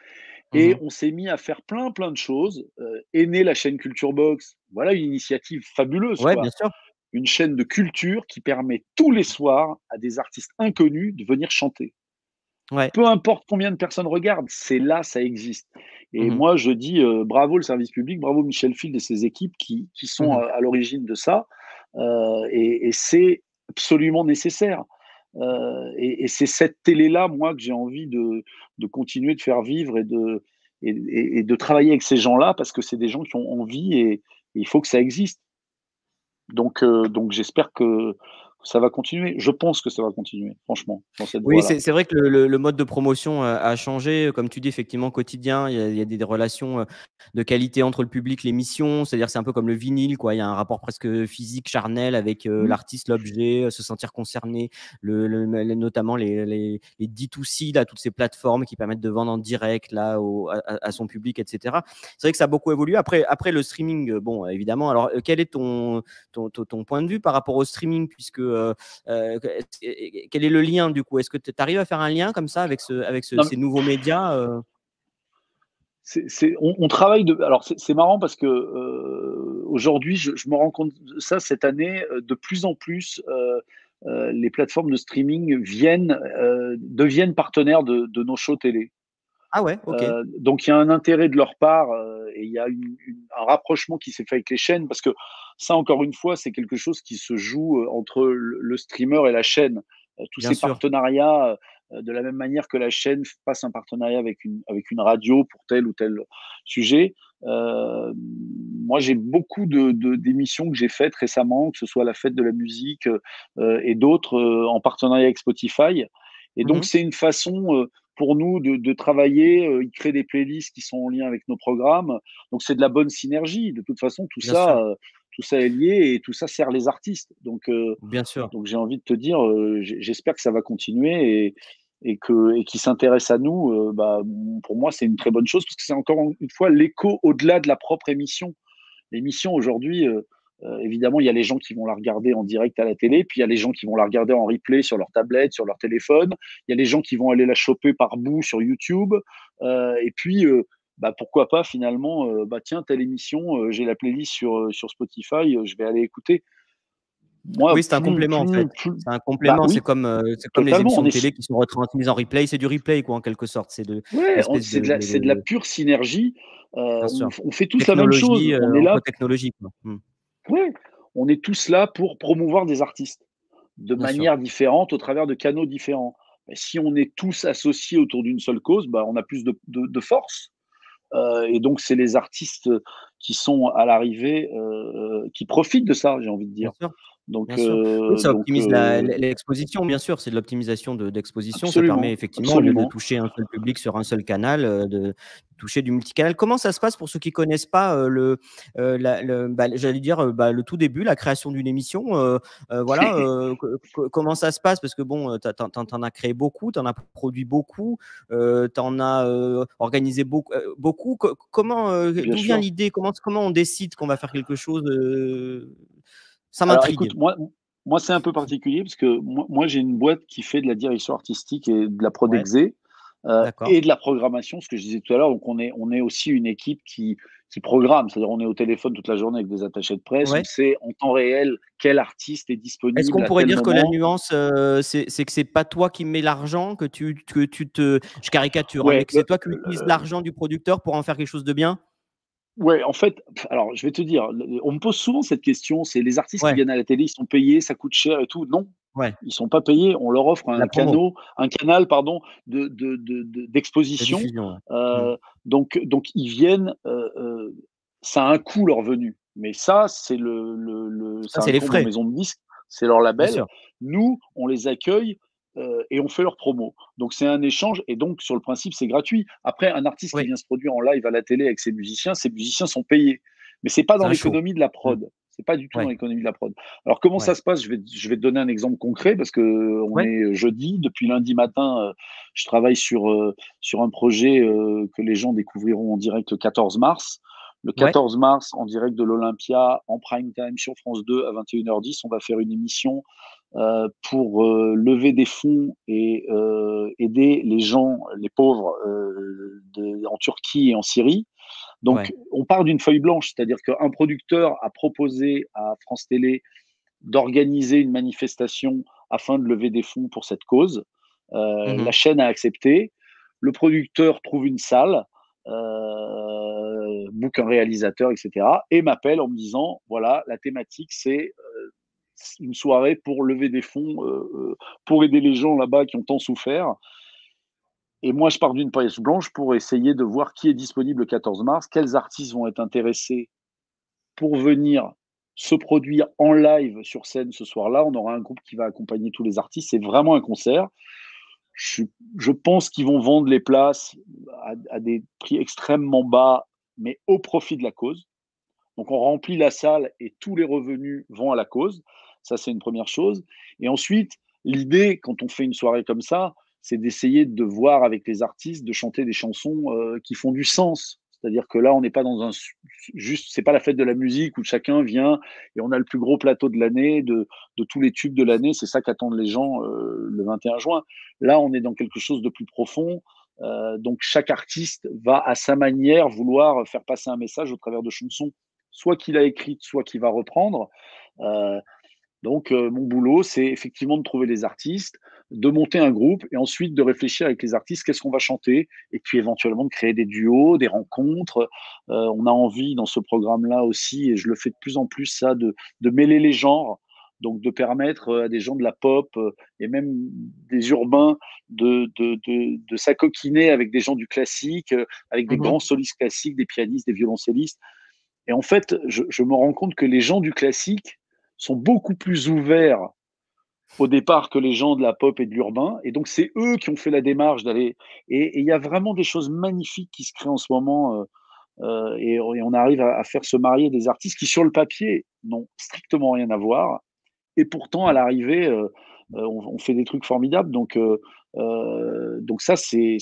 Et Mmh. on s'est mis à faire plein, plein de choses. Euh, est née la chaîne Culture Box. Voilà une initiative fabuleuse, Ouais, bien quoi. sûr. Une chaîne de culture qui permet tous les soirs à des artistes inconnus de venir chanter. Ouais. Peu importe combien de personnes regardent, c'est là, ça existe. Et Mmh. moi, je dis euh, bravo le service public, bravo Michel Field et ses équipes qui, qui sont Mmh. à, à l'origine de ça. Euh, et et c'est absolument nécessaire. Euh, et et c'est cette télé-là, moi, que j'ai envie de, de continuer de faire vivre et de, et, et- et de travailler avec ces gens-là parce que c'est des gens qui ont envie et, et il faut que ça existe. Donc, euh, donc j'espère que ça va continuer. Je pense que ça va continuer, franchement, dans cette Oui, voie-là. c'est c'est vrai que le le le mode de promotion a a changé. Comme tu dis, effectivement, au quotidien, il y a il y a des des relations, heu, de qualité entre le public, l'émission. C'est-à-dire, c'est un peu comme le vinyle, quoi. Il y a un rapport presque physique, charnel avec, heu, Mm. l'artiste, l'objet, heu, se sentir concerné. Le le le notamment les les les D deux C, là, toutes ces plateformes qui permettent de vendre en direct, là, au à à à son public, et cetera. C'est vrai que ça a beaucoup évolué. Après après le streaming, heu, bon, évidemment. Alors, heu, quel est ton ton ton ton point de vue par rapport au streaming? Puisque, heu Heu, quel est le lien du coup? Est-ce que tu arrives à faire un lien comme ça avec ce avec ce Non, ces nouveaux médias, heu? c'est, c'est- on, on travaille de. Alors c'est c'est marrant parce que euh, aujourd'hui, je, je me rends compte de ça cette année, euh, de plus en plus, euh, euh, les plateformes de streaming viennent, euh, deviennent partenaires de, de nos shows télé. Ah ouais, OK. Euh, donc il y a un intérêt de leur part euh, et il y a une- une- un rapprochement qui s'est fait avec les chaînes parce que ça, encore une fois, c'est quelque chose qui se joue euh, entre le, le streamer et la chaîne. Euh, tous Bien ces sûr. partenariats, euh, de la même manière que la chaîne passe un partenariat avec une, avec une radio pour tel ou tel sujet. Euh, Moi, j'ai beaucoup de, de- d'émissions que j'ai faites récemment, que ce soit la fête de la musique euh, et d'autres euh, en partenariat avec Spotify. Et Mmh donc, mh. c'est une façon euh, pour nous de, de travailler. Euh, ils créent des playlists qui sont en lien avec nos programmes. Donc, c'est de la bonne synergie. De toute façon, tout Bien ça, sûr, euh, tout ça est lié et tout ça sert les artistes. Donc, euh, bien sûr. donc j'ai envie de te dire, euh, j- j'espère que ça va continuer et, et que et qu'ils s'intéressent à nous. Euh, bah, pour moi, c'est une très bonne chose parce que c'est encore une fois l'écho au-delà de la propre émission. L'émission aujourd'hui, euh, euh, évidemment, il y a les gens qui vont la regarder en direct à la télé, puis il y a les gens qui vont la regarder en replay sur leur tablette, sur leur téléphone. Il y a les gens qui vont aller la choper par bout sur YouTube. Euh, et puis, euh, bah, pourquoi pas finalement, euh, bah, tiens, telle émission, euh, j'ai la playlist sur, euh, sur Spotify, euh, je vais aller écouter. Moi, Oui, c'est un plus, complément en fait. plus, plus, C'est un bah complément, c'est oui, comme, heu, c'est comme les totalement. On émissions de est, télé qui sont retransmises en replay. C'est du replay quoi, en quelque sorte. C'est de ouais, on- l'espèce c'est de de la, de c'est de la de pure synergie. Euh, bien on, sûr. on fait tous la même Technologie, chose. heu, On est entre là, technologies quoi. Mmh. ouais, on est tous là pour promouvoir des artistes de Bien sûr. manière différente au travers de canaux différents. Mais si on est tous associés autour d'une seule cause, bah, on a plus de, de- de force. Euh, et donc, c'est les artistes qui sont à l'arrivée euh, qui profitent de ça, j'ai envie de Bien dire. sûr. Donc, Bien sûr. Oui, euh, ça donc optimise la euh, l'e l'exposition, bien sûr, c'est de l'optimisation de d'exposition. Ça permet absolument, effectivement, au lieu de absolument. toucher un seul public sur un seul canal, heu, de toucher du multicanal. Comment ça se passe pour ceux qui connaissent pas, heu, le, heu, la le bah, j'allais dire, heu, bah, le tout début, la création d'une émission, heu heu, voilà, heu, co co comment ça se passe? Parce que bon, heu, tu as tu en as créé beaucoup, tu en as produit beaucoup, heu, tu en as, heu, organisé beaucoup, heu, beaucoup. Co comment, heu, Bien d'où vient sûr. l'idée? Comment comment on décide qu'on va faire quelque chose, heu? Ça Alors m'intrigue. écoute, moi, moi c'est un peu particulier parce que moi, moi, j'ai une boîte qui fait de la direction artistique et de la prod Ouais, exé euh, d'accord. et de la programmation, ce que je disais tout à l'heure. Donc on est, on est aussi une équipe qui, qui programme, c'est-à-dire on est au téléphone toute la journée avec des attachés de presse, on Ouais. sait en temps réel quel artiste est Est-ce disponible qu'on à pourrait tel dire que la moment. nuance, heu, c'est c'est que c'est pas toi qui mets l'argent, que tu que tu te je caricature, hein, mais Ouais, que c'est le- toi qui utilises le- l'argent du producteur pour en faire quelque chose de bien? ouais, en fait, pff, alors je vais te dire, le- on me pose souvent cette question, c'est les artistes qui Ouais, viennent à la télé, ils sont payés, ça coûte cher et tout. Non, ouais, ils sont pas payés. On leur offre la un promo, canal, un canal, pardon, de, de, de- de- de d'exposition. diffusion, ouais. Mmh. Euh, donc, donc ils viennent, euh, euh, ça a un coût leur venue. Mais ça, c'est le, le, le- Ça, ça c'est les incombe aux frais, maisons de disques, c'est leur bien label. sûr. Nous, on les accueille. Euh, et on fait leur promo. Donc c'est un échange et donc sur le principe c'est gratuit. Après un artiste qui Oui, vient se produire en live à la télé avec ses musiciens, ses musiciens sont payés. Mais c'est pas c'est dans un show. l'économie de la Mmh. prod. C'est pas du tout dans Ouais, l'économie de la prod. Alors comment ça ouais, se passe? Je vais, je vais te donner un exemple concret parce que on ouais, est jeudi. Depuis lundi matin, euh, je travaille sur, euh, sur un projet euh, que les gens découvriront en direct le quatorze mars. Le ouais. quatorze mars, en direct de l'Olympia, en prime time sur France deux à vingt et une heures dix, on va faire une émission euh, pour euh, lever des fonds et euh, aider les gens, les pauvres, euh, de, en Turquie et en Syrie. Donc, Ouais. on part d'une feuille blanche, c'est-à-dire qu'un producteur a proposé à France Télé d'organiser une manifestation afin de lever des fonds pour cette cause. Euh, la Mhm. chaîne a accepté. Le producteur trouve une salle, euh, book un réalisateur, et cetera. Et m'appelle en me disant, voilà, la thématique, c'est euh, une soirée pour lever des fonds, euh, euh, pour aider les gens là-bas qui ont tant souffert. Et moi, je pars d'une page blanche pour essayer de voir qui est disponible le quatorze mars, quels artistes vont être intéressés pour venir se produire en live sur scène ce soir-là. On aura un groupe qui va accompagner tous les artistes. C'est vraiment un concert. Je, je pense qu'ils vont vendre les places à, à des prix extrêmement bas, mais au profit de la cause. Donc, on remplit la salle et tous les revenus vont à la cause. Ça, c'est une première chose. Et ensuite, l'idée, quand on fait une soirée comme ça, c'est d'essayer de voir avec les artistes, de chanter des chansons euh, qui font du sens. C'est-à-dire que là, on n'est pas dans un juste, c'est pas la fête de la musique où chacun vient et on a le plus gros plateau de l'année, de, de tous les tubes de l'année. C'est ça qu'attendent les gens euh, le vingt et un juin. Là, on est dans quelque chose de plus profond. Euh, donc, chaque artiste va à sa manière vouloir faire passer un message au travers de chansons soit qu'il a écrite, soit qu'il va reprendre. Euh, donc, euh, mon boulot, c'est effectivement de trouver les artistes, de monter un groupe et ensuite de réfléchir avec les artistes qu'est-ce qu'on va chanter et puis éventuellement de créer des duos, des rencontres. Euh, on a envie dans ce programme-là aussi, et je le fais de plus en plus, ça, de, de mêler les genres. Donc, de permettre à des gens de la pop euh, et même des urbains de, de, de, de s'acoquiner avec des gens du classique, euh, avec des Mhm. grands solistes classiques, des pianistes, des violoncellistes. Et en fait, je, je me rends compte que les gens du classique sont beaucoup plus ouverts au départ que les gens de la pop et de l'urbain. Et donc, c'est eux qui ont fait la démarche d'aller. Et il y a vraiment des choses magnifiques qui se créent en ce moment. Euh, euh, et, et, on arrive à, à, faire se marier des artistes qui, sur le papier, n'ont strictement rien à voir. Et pourtant, à l'arrivée, euh, euh, on, on, fait des trucs formidables. Donc, euh, euh, donc ça, c'est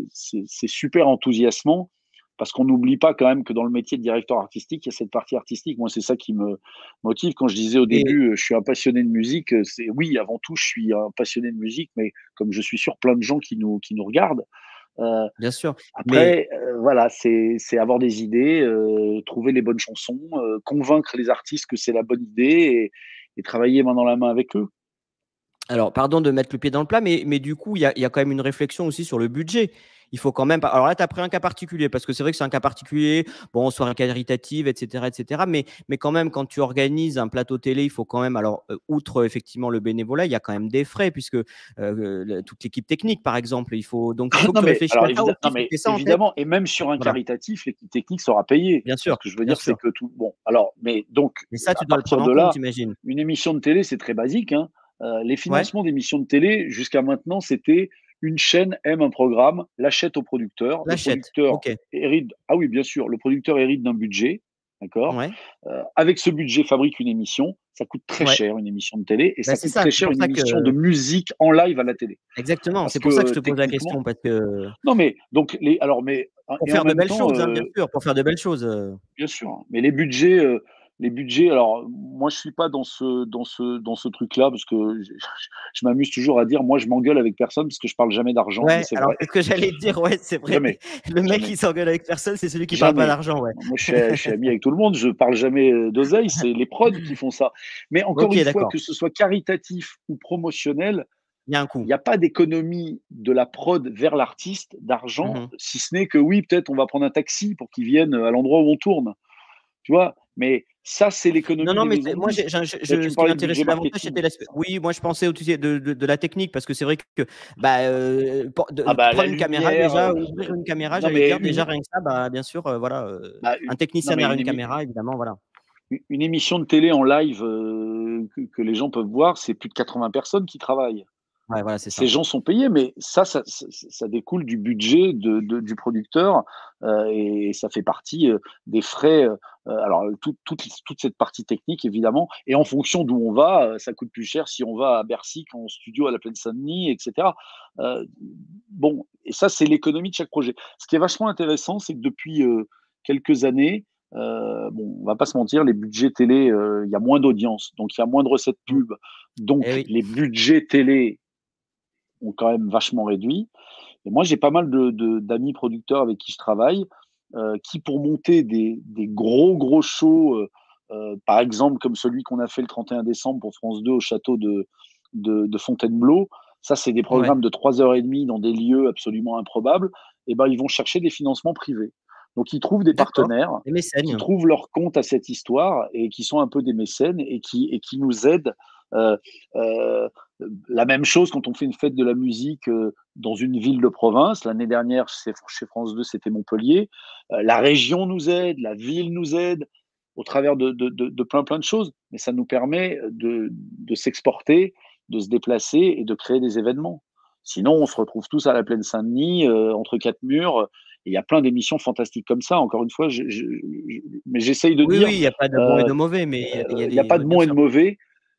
super enthousiasmant parce qu'on n'oublie pas quand même que dans le métier de directeur artistique, il y a cette partie artistique. Moi, c'est ça qui me motive. Quand je disais au Et début, je suis un passionné de musique, c'est oui, avant tout, je suis un passionné de musique, mais comme je suis sûr plein de gens qui nous, qui nous regardent, euh, bien sûr, mais après, euh, voilà, c'est avoir des idées, euh, trouver les bonnes chansons, euh, convaincre les artistes que c'est la bonne idée et, et travailler main dans la main avec eux. alors, pardon de mettre le pied dans le plat, mais, mais du coup, il y a, il y a quand même une réflexion aussi sur le budget. Il faut quand même. Alors là, tu as pris un cas particulier, parce que c'est vrai que c'est un cas particulier, bon, soirée caritative, et cetera, et cetera. Mais, mais quand même, quand tu organises un plateau télé, il faut quand même. Alors, euh, outre effectivement le bénévolat, il y a quand même des frais, puisque euh, le- toute l'équipe technique, par exemple, il faut. Donc, il faut que Non tu mais, réfléchisses alors, à ça évidemment, aussi, non il faut que mais tu aies ça en tête. évidemment, et même sur un Voilà, caritatif, l'équipe technique sera payée. bien Ce sûr, que je veux bien dire, c'est sûr. que tout. Bon, alors, mais donc, Mais ça, à tu dois le partir prendre en de compte, là, j'imagine. une émission de télé, c'est très basique. Hein. Euh, les Ouais, financements d'émissions de télé, jusqu'à maintenant, c'était une chaîne aime un programme, l'achète au producteur. Le l'achète. producteur OK. hérite. Ah oui, bien sûr, le producteur hérite d'un budget. D'accord. Ouais, Euh, avec ce budget, fabrique une émission. Ça coûte très ouais. cher une émission de télé et Bah, ça c'est coûte ça, très c'est cher pour une ça que. émission de musique en live à la télé. Exactement, Parce c'est pour ça que je que te pose la techniquement, question, parce que. non, mais donc les alors mais Pour et en faire de même belles temps, choses, hein, bien heu, sûr, pour faire de belles choses, heu. bien sûr, hein, mais les budgets, heu, les budgets alors moi je suis pas dans ce dans ce dans ce truc-là parce que je je m'amuse toujours à dire: «Moi je m'engueule avec personne parce que je parle jamais d'argent», mais Ouais, c'est alors vrai. c'est ce que j'allais te dire, ouais, c'est vrai. Jamais, Le mec jamais, qui s'engueule avec personne, c'est celui qui parle pas jamais. d'argent, ouais. Moi je suis je suis ami avec tout le monde, je parle jamais, heu, d'oseille, c'est les prods qui font ça. Mais encore OK, une fois, d'accord. que ce soit caritatif ou promotionnel, Il y a un il coût. y a pas d'économie de la prod vers l'artiste Mmh d'argent, mh. si ce n'est que oui, peut-être on va prendre un taxi pour qu'il vienne, à l'endroit où on tourne. Tu vois? Mais ça, c'est Non, l'économie non, des mais maisons c'est de moi, j'ai disques. j'ai je Toi, je tu ce qui parlais de budget m'intéressait davantage, marketing. c'était l'aspect oui, moi, je pensais au tu sais, de de de la technique, parce que c'est vrai que, bah, heu, pour Ah de bah, la prendre une caméra lumière, déjà, heu, ouvrir une caméra, non j'allais mais dire, une déjà rien que ça, bah, bien sûr, heu, voilà, heu, bah, un u non technicien mais derrière une une émi caméra, évidemment, voilà. u une émission de télé en live, heu, que que les gens peuvent voir, c'est plus de quatre-vingts personnes qui travaillent. Ouais, voilà, c'est Ces ça. gens sont payés, mais ça, ça, ça, ça découle du budget de, de- du producteur euh, et ça fait partie euh, des frais. Euh, alors, tout- toute toute cette partie technique, évidemment, et en fonction d'où on va, euh, ça coûte plus cher si on va à Bercy qu'en studio à la Plaine-Saint-Denis, et cetera. Euh, bon, et ça, c'est l'économie de chaque projet. Ce qui est vachement intéressant, c'est que depuis euh, quelques années, euh, bon, on va pas se mentir, les budgets télé, euh, il y a moins d'audience, donc il y a moins de recettes pub, donc Eh oui. les budgets télé ont quand même vachement réduit. Et moi, j'ai pas mal de, de- d'amis producteurs avec qui je travaille, euh, qui pour monter des, des gros gros shows, euh, euh, par exemple comme celui qu'on a fait le trente et un décembre pour France deux au château de, de, de Fontainebleau, ça c'est des Ouais, programmes de trois heures trente dans des lieux absolument improbables, et ben ils vont chercher des financements privés. Donc ils trouvent des d'accord. partenaires Les qui mécènes. trouvent leur compte à cette histoire et qui sont un peu des mécènes et qui, et qui nous aident. Euh, euh, la même chose quand on fait une fête de la musique euh, dans une ville de province. L'année dernière, chez France deux, c'était Montpellier. Euh, la région nous aide, la ville nous aide au travers de, de, de, de plein plein de choses. Mais ça nous permet de, de s'exporter, de se déplacer et de créer des événements. Sinon, on se retrouve tous à la Plaine Saint-Denis, euh, entre quatre murs. Et il y a plein d'émissions fantastiques comme ça. Encore une fois, je, je, je, mais j'essaye de Oui, dire, oui, il n'y a pas de bon et euh, de mauvais, mais il y a, il y a il n'y a des. pas de Ouais, bien bon et de sûr. mauvais.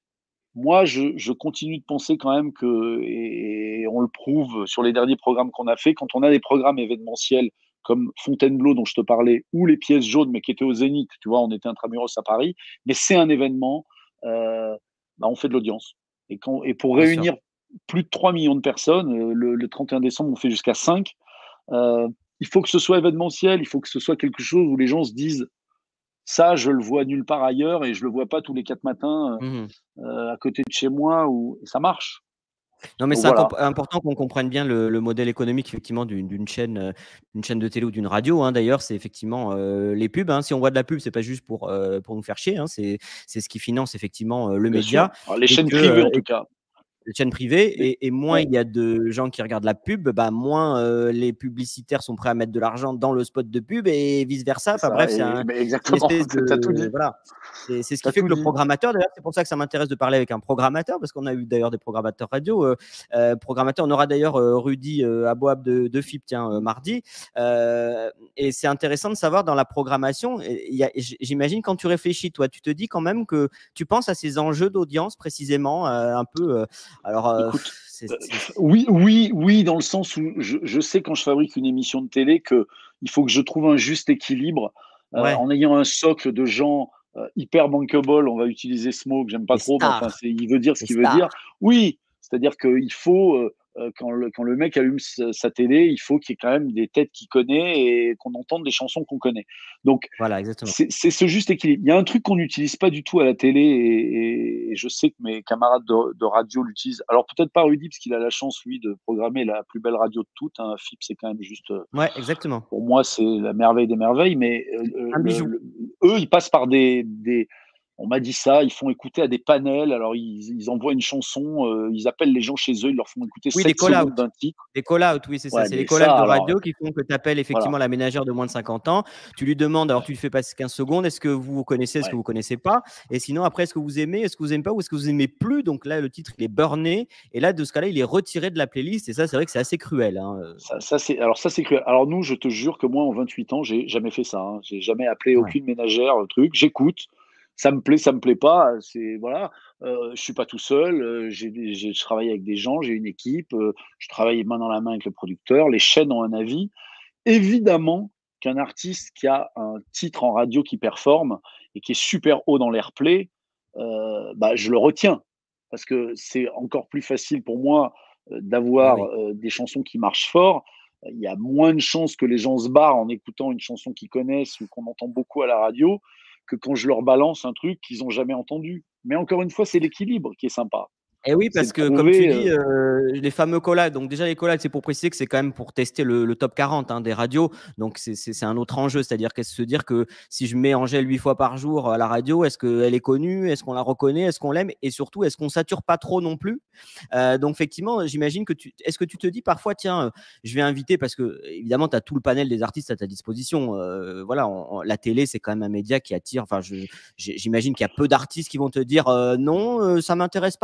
Moi, je, je continue de penser quand même que, et on le prouve sur les derniers programmes qu'on a fait, quand on a des programmes événementiels comme Fontainebleau dont je te parlais, ou les pièces jaunes, mais qui étaient au Zénith, tu vois, on était intramuros à Paris, mais c'est un événement, euh, bah, on fait de l'audience. Et, quand, et pour Bien sûr. réunir plus de trois millions de personnes, euh, le, le trente et un décembre, on fait jusqu'à cinq, euh, il faut que ce soit événementiel, il faut que ce soit quelque chose où les gens se disent, ça, je le vois nulle part ailleurs et je le vois pas tous les quatre matins Mhm. euh, à côté de chez moi où et ça marche. Non, mais Donc c'est incom- voilà. important qu'on comprenne bien le, le modèle économique effectivement d'une d'une chaîne, euh, d'une chaîne de télé ou d'une radio, hein. D'ailleurs, c'est effectivement euh, les pubs, hein. Si on voit de la pub, c'est pas juste pour, euh, pour nous faire chier, hein. C'est, c'est ce qui finance effectivement euh, le Bien média. sûr. Alors, les Et chaînes que, privées, euh, en tout cas. les chaînes privées, Les... et, et moins Ouais, il y a de gens qui regardent la pub, bah, moins euh, les publicitaires sont prêts à mettre de l'argent dans le spot de pub et vice versa. c'est Enfin ça. bref, c'est Et, un, mais c'est une exactement. espèce T'as tout de dit. voilà. C'est c'est ce qui T'as fait tout que le dit. programmateur, d'ailleurs, c'est pour ça que ça m'intéresse de parler avec un programmateur, parce qu'on a eu d'ailleurs des programmateurs radio. Euh, euh, programmateur, on aura d'ailleurs euh, Rudy euh, Aboab de, de F I P, tiens, euh, mardi. Euh, et c'est intéressant de savoir dans la programmation, il y a, j'imagine quand tu réfléchis, toi, tu te dis quand même que tu penses à ces enjeux d'audience précisément, euh, un peu. Euh, alors, euh, Écoute, c'est, euh, c'est... oui, oui, oui, dans le sens où je, je sais quand je fabrique une émission de télé que il faut que je trouve un juste équilibre euh, Ouais, en ayant un socle de gens euh, hyper bankable. On va utiliser ce mot que j'aime pas les trop, mais enfin, stars, c'est, il veut dire ce les qu'il veut dire. stars. Oui, c'est-à-dire qu'il faut euh, euh, quand le, quand le mec allume sa, sa télé, il faut qu'il y ait quand même des têtes qu'il connaît et qu'on entende des chansons qu'on connaît. Donc Voilà, exactement. c'est c'est ce juste équilibre. Il y a un truc qu'on n'utilise pas du tout à la télé et, et je sais que mes camarades de, de radio l'utilisent. Alors peut-être pas Rudy parce qu'il a la chance lui de programmer la plus belle radio de toutes. Hein. F I P c'est quand même juste, euh, Ouais, exactement. pour moi c'est la merveille des merveilles. Mais euh, Un le, bijou. le, eux ils passent par des, des on m'a dit ça, ils font écouter à des panels. Alors ils, ils envoient une chanson, euh, ils appellent les gens chez eux, ils leur font écouter Oui, des sept call-out. secondes d'un titre. Des call-out, oui, c'est ça. Ouais C'est les mais call-out ça de alors radio qui font que tu appelles voilà. effectivement la ménagère de moins de cinquante ans. Tu lui demandes, alors tu lui fais passer quinze secondes, est-ce que vous vous connaissez, est-ce que Ouais. vous ne connaissez pas? Et sinon, après, est-ce que vous aimez, est-ce que vous n'aimez pas ou est-ce que vous n'aimez plus? Donc là, le titre, il est burné. Et là, de ce cas-là, il est retiré de la playlist. Et ça, c'est vrai que c'est assez cruel, hein. Ça, ça c'est alors ça c'est cruel. Alors nous, je te jure que moi en vingt-huit ans, j'ai jamais fait ça. Hein. J'ai jamais appelé Ouais. aucune ménagère, le truc. J'écoute, ça me plaît, ça me plaît pas. C'est voilà. Euh, je suis pas tout seul. Euh, j'ai, j'ai je travaille avec des gens, j'ai une équipe. Euh, je travaille main dans la main avec le producteur. Les chaînes ont un avis. Évidemment qu'un artiste qui a un titre en radio qui performe et qui est super haut dans l'airplay, euh, bah je le retiens parce que c'est encore plus facile pour moi euh, Eh d'avoir oui. euh, des chansons qui marchent fort. Il y a moins de chances que les gens se barrent en écoutant une chanson qu'ils connaissent ou qu'on entend beaucoup à la radio que quand je leur balance un truc qu'ils n'ont jamais entendu. Mais encore une fois, c'est l'équilibre qui est sympa. Et oui, C'est de parce que comme tu trouver. dis, Euh, euh, les fameux collabs, donc déjà les collabs, c'est pour préciser que c'est quand même pour tester le, le top quarante, hein, des radios. Donc c'est, c'est, c'est un autre enjeu, c'est-à-dire que se dire que si je mets Angèle huit fois par jour à la radio, est-ce qu'elle est connue, est-ce qu'on la reconnaît, est-ce qu'on l'aime et surtout est-ce qu'on sature pas trop non plus. Euh, donc effectivement, j'imagine que tu, est-ce que tu te dis parfois, tiens, euh, je vais inviter parce que évidemment tu as tout le panel des artistes à ta disposition. Euh, voilà, on, on, la télé c'est quand même un média qui attire. Enfin, je, j'imagine qu'il y a peu d'artistes qui vont te dire euh, non, euh, ça m'intéresse pas trop.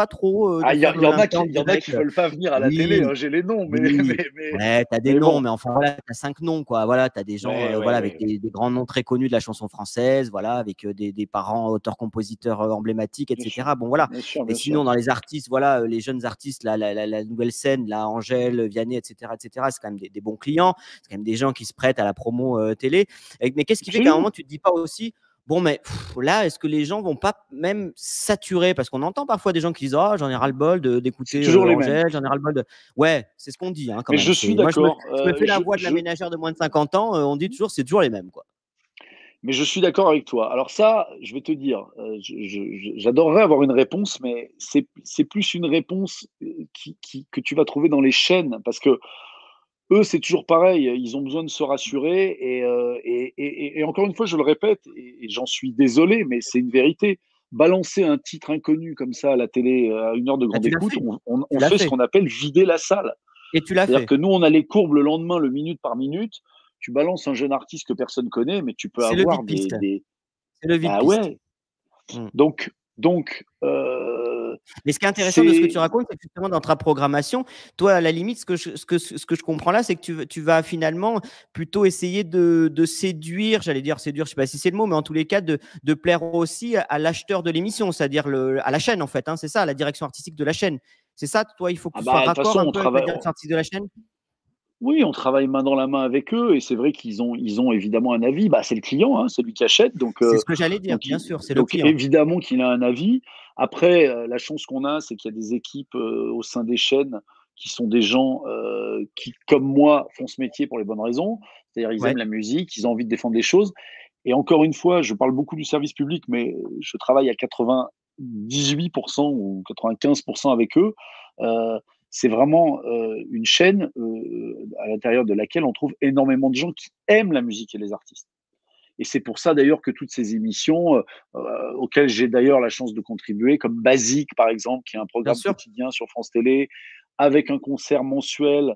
euh, Ah, de il y, faire a- de y en a l'Olympia qui, en y en a qui direct. veulent pas venir à la télé, Oui, hein, j'ai les noms, mais, oui, mais, mais, ouais, t'as des mais noms, bon. mais enfin voilà, t'as cinq noms, quoi. Voilà, t'as des gens, Ouais, euh, ouais, voilà, avec ouais, ouais. des, des grands noms très connus de la chanson française, voilà, avec euh, des, des parents auteurs-compositeurs euh, emblématiques, Bien sûr, et cetera. Bon, voilà. bien sûr, Mais bien sûr. sinon, dans les artistes, voilà, euh, les jeunes artistes, la, la, la, la nouvelle scène, là, Angèle, Vianney, et cetera, et cetera, c'est quand même des, des bons clients, c'est quand même des gens qui se prêtent à la promo euh, télé. Et- mais qu'est-ce qui fait qu'à un Absolument. moment, tu te dis pas aussi, bon, mais pff, là, est-ce que les gens vont pas même saturer? Parce qu'on entend parfois des gens qui disent, oh, j'en ai ras-le-bol de- C'est d'écouter toujours euh, les mêmes. Angèle, j'en ai ras-le-bol de. Ouais, c'est ce qu'on dit hein, quand Mais même. je suis C'est... Moi, je me, d'accord. je me euh, fais la je, voix de la je, ménagère de moins de cinquante ans, euh, on dit toujours, c'est toujours les mêmes, quoi. mais je suis d'accord avec toi. Alors ça, je vais te dire, euh, je- je- je- j'adorerais avoir une réponse, mais c'est c'est plus une réponse euh, qui, qui- que tu vas trouver dans les chaînes, parce que eux, c'est toujours pareil, ils ont besoin de se rassurer, et, euh, et, et- et encore une fois, je le répète, et, et j'en suis désolé, mais c'est une vérité. Balancer un titre inconnu comme ça à la télé euh, à une heure de Ah, grande tu l'as écoute, fait. on, on- Tu on l'as fait ce fait. qu'on appelle vider la salle. Et tu l'as C'est-à-dire fait. que nous, on a les courbes le lendemain, le minute par minute. Tu balances un jeune artiste que personne connaît, mais tu peux C'est le avoir des, vide-piste. des... C'est le Bah vide-piste. ouais. Mm. Donc, donc euh, Mais ce qui est intéressant de ce que tu c'est... racontes, c'est que justement dans ta programmation, toi, à la limite, ce que je, ce que, ce que je comprends là, c'est que tu, tu vas finalement plutôt essayer de, de séduire, j'allais dire séduire, je ne sais pas si c'est le mot, mais en tous les cas, de, de plaire aussi à l'acheteur de l'émission, c'est-à-dire le, à la chaîne, en fait. Hein, c'est ça, la direction artistique de la chaîne. C'est ça, toi, il faut que Ah tu sois bah, de toute raccord façon, un on peu avec la travaille... direction artistique de la chaîne. Oui, on travaille main dans la main avec eux, et c'est vrai qu'ils ont, ils ont évidemment un avis. Bah, c'est le client, hein, c'est lui qui achète, donc, C'est euh, ce que j'allais dire, donc, bien il- sûr, c'est le donc client. évidemment qu'il a un avis. Après, euh, la chance qu'on a, c'est qu'il y a des équipes euh, au sein des chaînes qui sont des gens euh, qui, comme moi, font ce métier pour les bonnes raisons. C'est-à-dire, ils aiment Ouais, la musique, ils ont envie de défendre des choses. Et encore une fois, je parle beaucoup du service public, mais je travaille à quatre-vingt-dix-huit pour cent ou quatre-vingt-quinze pour cent avec eux. Euh, c'est vraiment euh, une chaîne euh, à l'intérieur de laquelle on trouve énormément de gens qui aiment la musique et les artistes. Et c'est pour ça d'ailleurs que toutes ces émissions, euh, euh, auxquelles j'ai d'ailleurs la chance de contribuer, comme Basique par exemple, qui est un bien programme sûr. quotidien sur France Télé, avec un concert mensuel.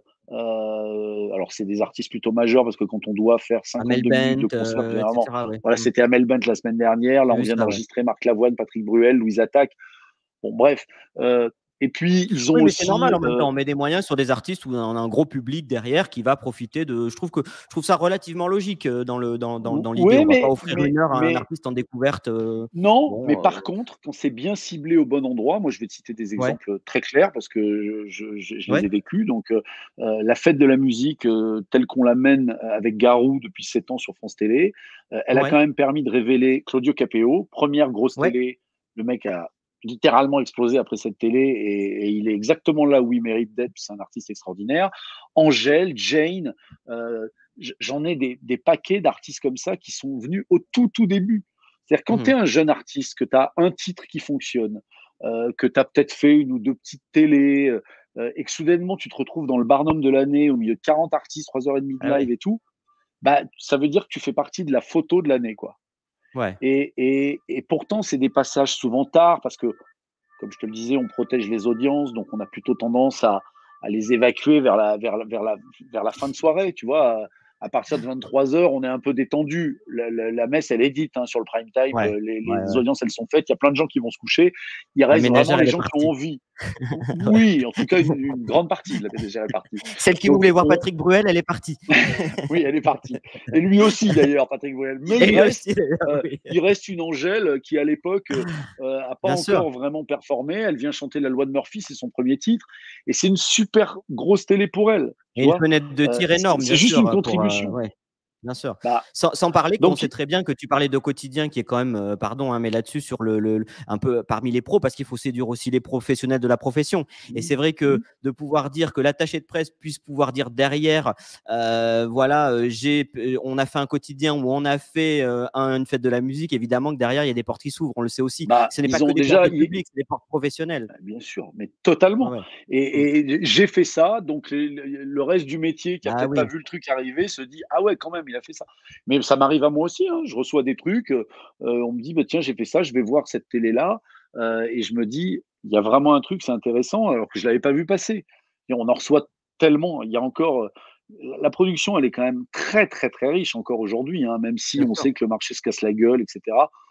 Euh, alors c'est des artistes plutôt majeurs, parce que quand on doit faire Amel cinquante-deux minutes de Bent, concert, euh, généralement, et cetera. Ouais. voilà, Mm. c'était Amel Bent la semaine dernière. Là, J'ai on vu vient ça, ouais. d'enregistrer Marc Lavoine, Patrick Bruel, Louise Attaque. Bon, bref. Euh, et puis, ils ont Oui, mais c'est aussi normal en même euh, temps. On met des moyens sur des artistes où on a un gros public derrière qui va profiter de. Je trouve que je trouve ça relativement logique euh, dans le dans, dans, dans l'idée. oui, On va pas mais, offrir mais, une heure à un mais artiste en découverte. euh, non, mais Bon, euh, par contre, quand c'est bien ciblé au bon endroit, moi je vais te citer des ouais, exemples très clairs parce que je, je- je les ouais, ai vécus. Donc, euh, euh, la fête de la musique euh, telle qu'on l'amène avec Garou depuis sept ans sur France Télé, euh, elle a ouais, quand même permis de révéler Claudio Capéo, première grosse ouais. télé. Le mec a littéralement explosé après cette télé, et, et il est exactement là où il mérite d'être. C'est un artiste extraordinaire. Angèle, Jane, euh, j'en ai des, des paquets d'artistes comme ça qui sont venus au tout, tout début. C'est-à-dire, quand tu es Mhm. un jeune artiste, que tu as un titre qui fonctionne, euh, que tu as peut-être fait une ou deux petites télés, euh, et que soudainement tu te retrouves dans le Barnum de l'année au milieu de quarante artistes, trois heures trente de Ah live ouais, et tout, bah, ça veut dire que tu fais partie de la photo de l'année, quoi. ouais. Et, et, et pourtant, c'est des passages souvent tard, parce que, comme je te le disais, on protège les audiences, donc on a plutôt tendance à, à les évacuer vers la, vers, la, vers, la, vers la fin de soirée, tu vois. À partir de vingt-trois heures, on est un peu détendu. La, la, la messe, elle est dite hein, sur le prime time. Ouais, Les, ouais, les ouais. audiences, elles sont faites. Il y a plein de gens qui vont se coucher. Il La reste vraiment ménagère, les elle est gens qui ont partie. envie. Ouais. Oui, en tout cas, une, une grande partie de la ménagère est partie. Celle qui Donc, voulait voir on... Patrick Bruel, elle est partie. oui, elle est partie. Et lui aussi, d'ailleurs, Patrick Bruel. Mais Et il lui reste, aussi, d'ailleurs, euh, oui. il reste une Angèle qui, à l'époque, euh, a pas Bien sûr. encore vraiment performé. Elle vient chanter La Loi de Murphy, c'est son premier titre. Et c'est une super grosse télé pour elle, tu Et une vois. fenêtre de Euh, tir c'est énorme, c'est bien juste sûr, une euh, pour. euh, contribution. ouais. Bien sûr. Bah, Sans, sans parler qu'on donc, sait très bien que tu parlais de quotidien qui est quand même, euh, pardon, hein, mais là-dessus, sur le, le- un peu parmi les pros, parce qu'il faut séduire aussi les professionnels de la profession. Et mmh, c'est vrai que mmh, de pouvoir dire que l'attaché de presse puisse pouvoir dire derrière, euh, voilà, euh, j'ai, euh, on a fait un quotidien ou on a fait euh, un- une fête de la musique, évidemment que derrière, il y a des portes qui s'ouvrent, on le sait aussi. bah, Ce n'est pas ils que ont des portes déjà, de ils, public, c'est des portes professionnelles. bah, bien sûr, mais Ouais, totalement. ouais. Mm. Et, et j'ai fait ça, donc les- le, le reste du métier qui a Ah peut-être pas oui. vu le truc arriver se dit ah ouais, quand même, il a fait ça. Mais ça m'arrive à moi aussi, hein. Je reçois des trucs, euh, on me dit bah, tiens, j'ai fait ça, je vais voir cette télé là, et je me dis il y a vraiment un truc, c'est intéressant, alors que je l'avais pas vu passer. Et on en reçoit tellement. Il y a encore euh, la production, elle est quand même très très très riche encore aujourd'hui, hein, même si Bien on sûr. sait que le marché se casse la gueule, et cetera.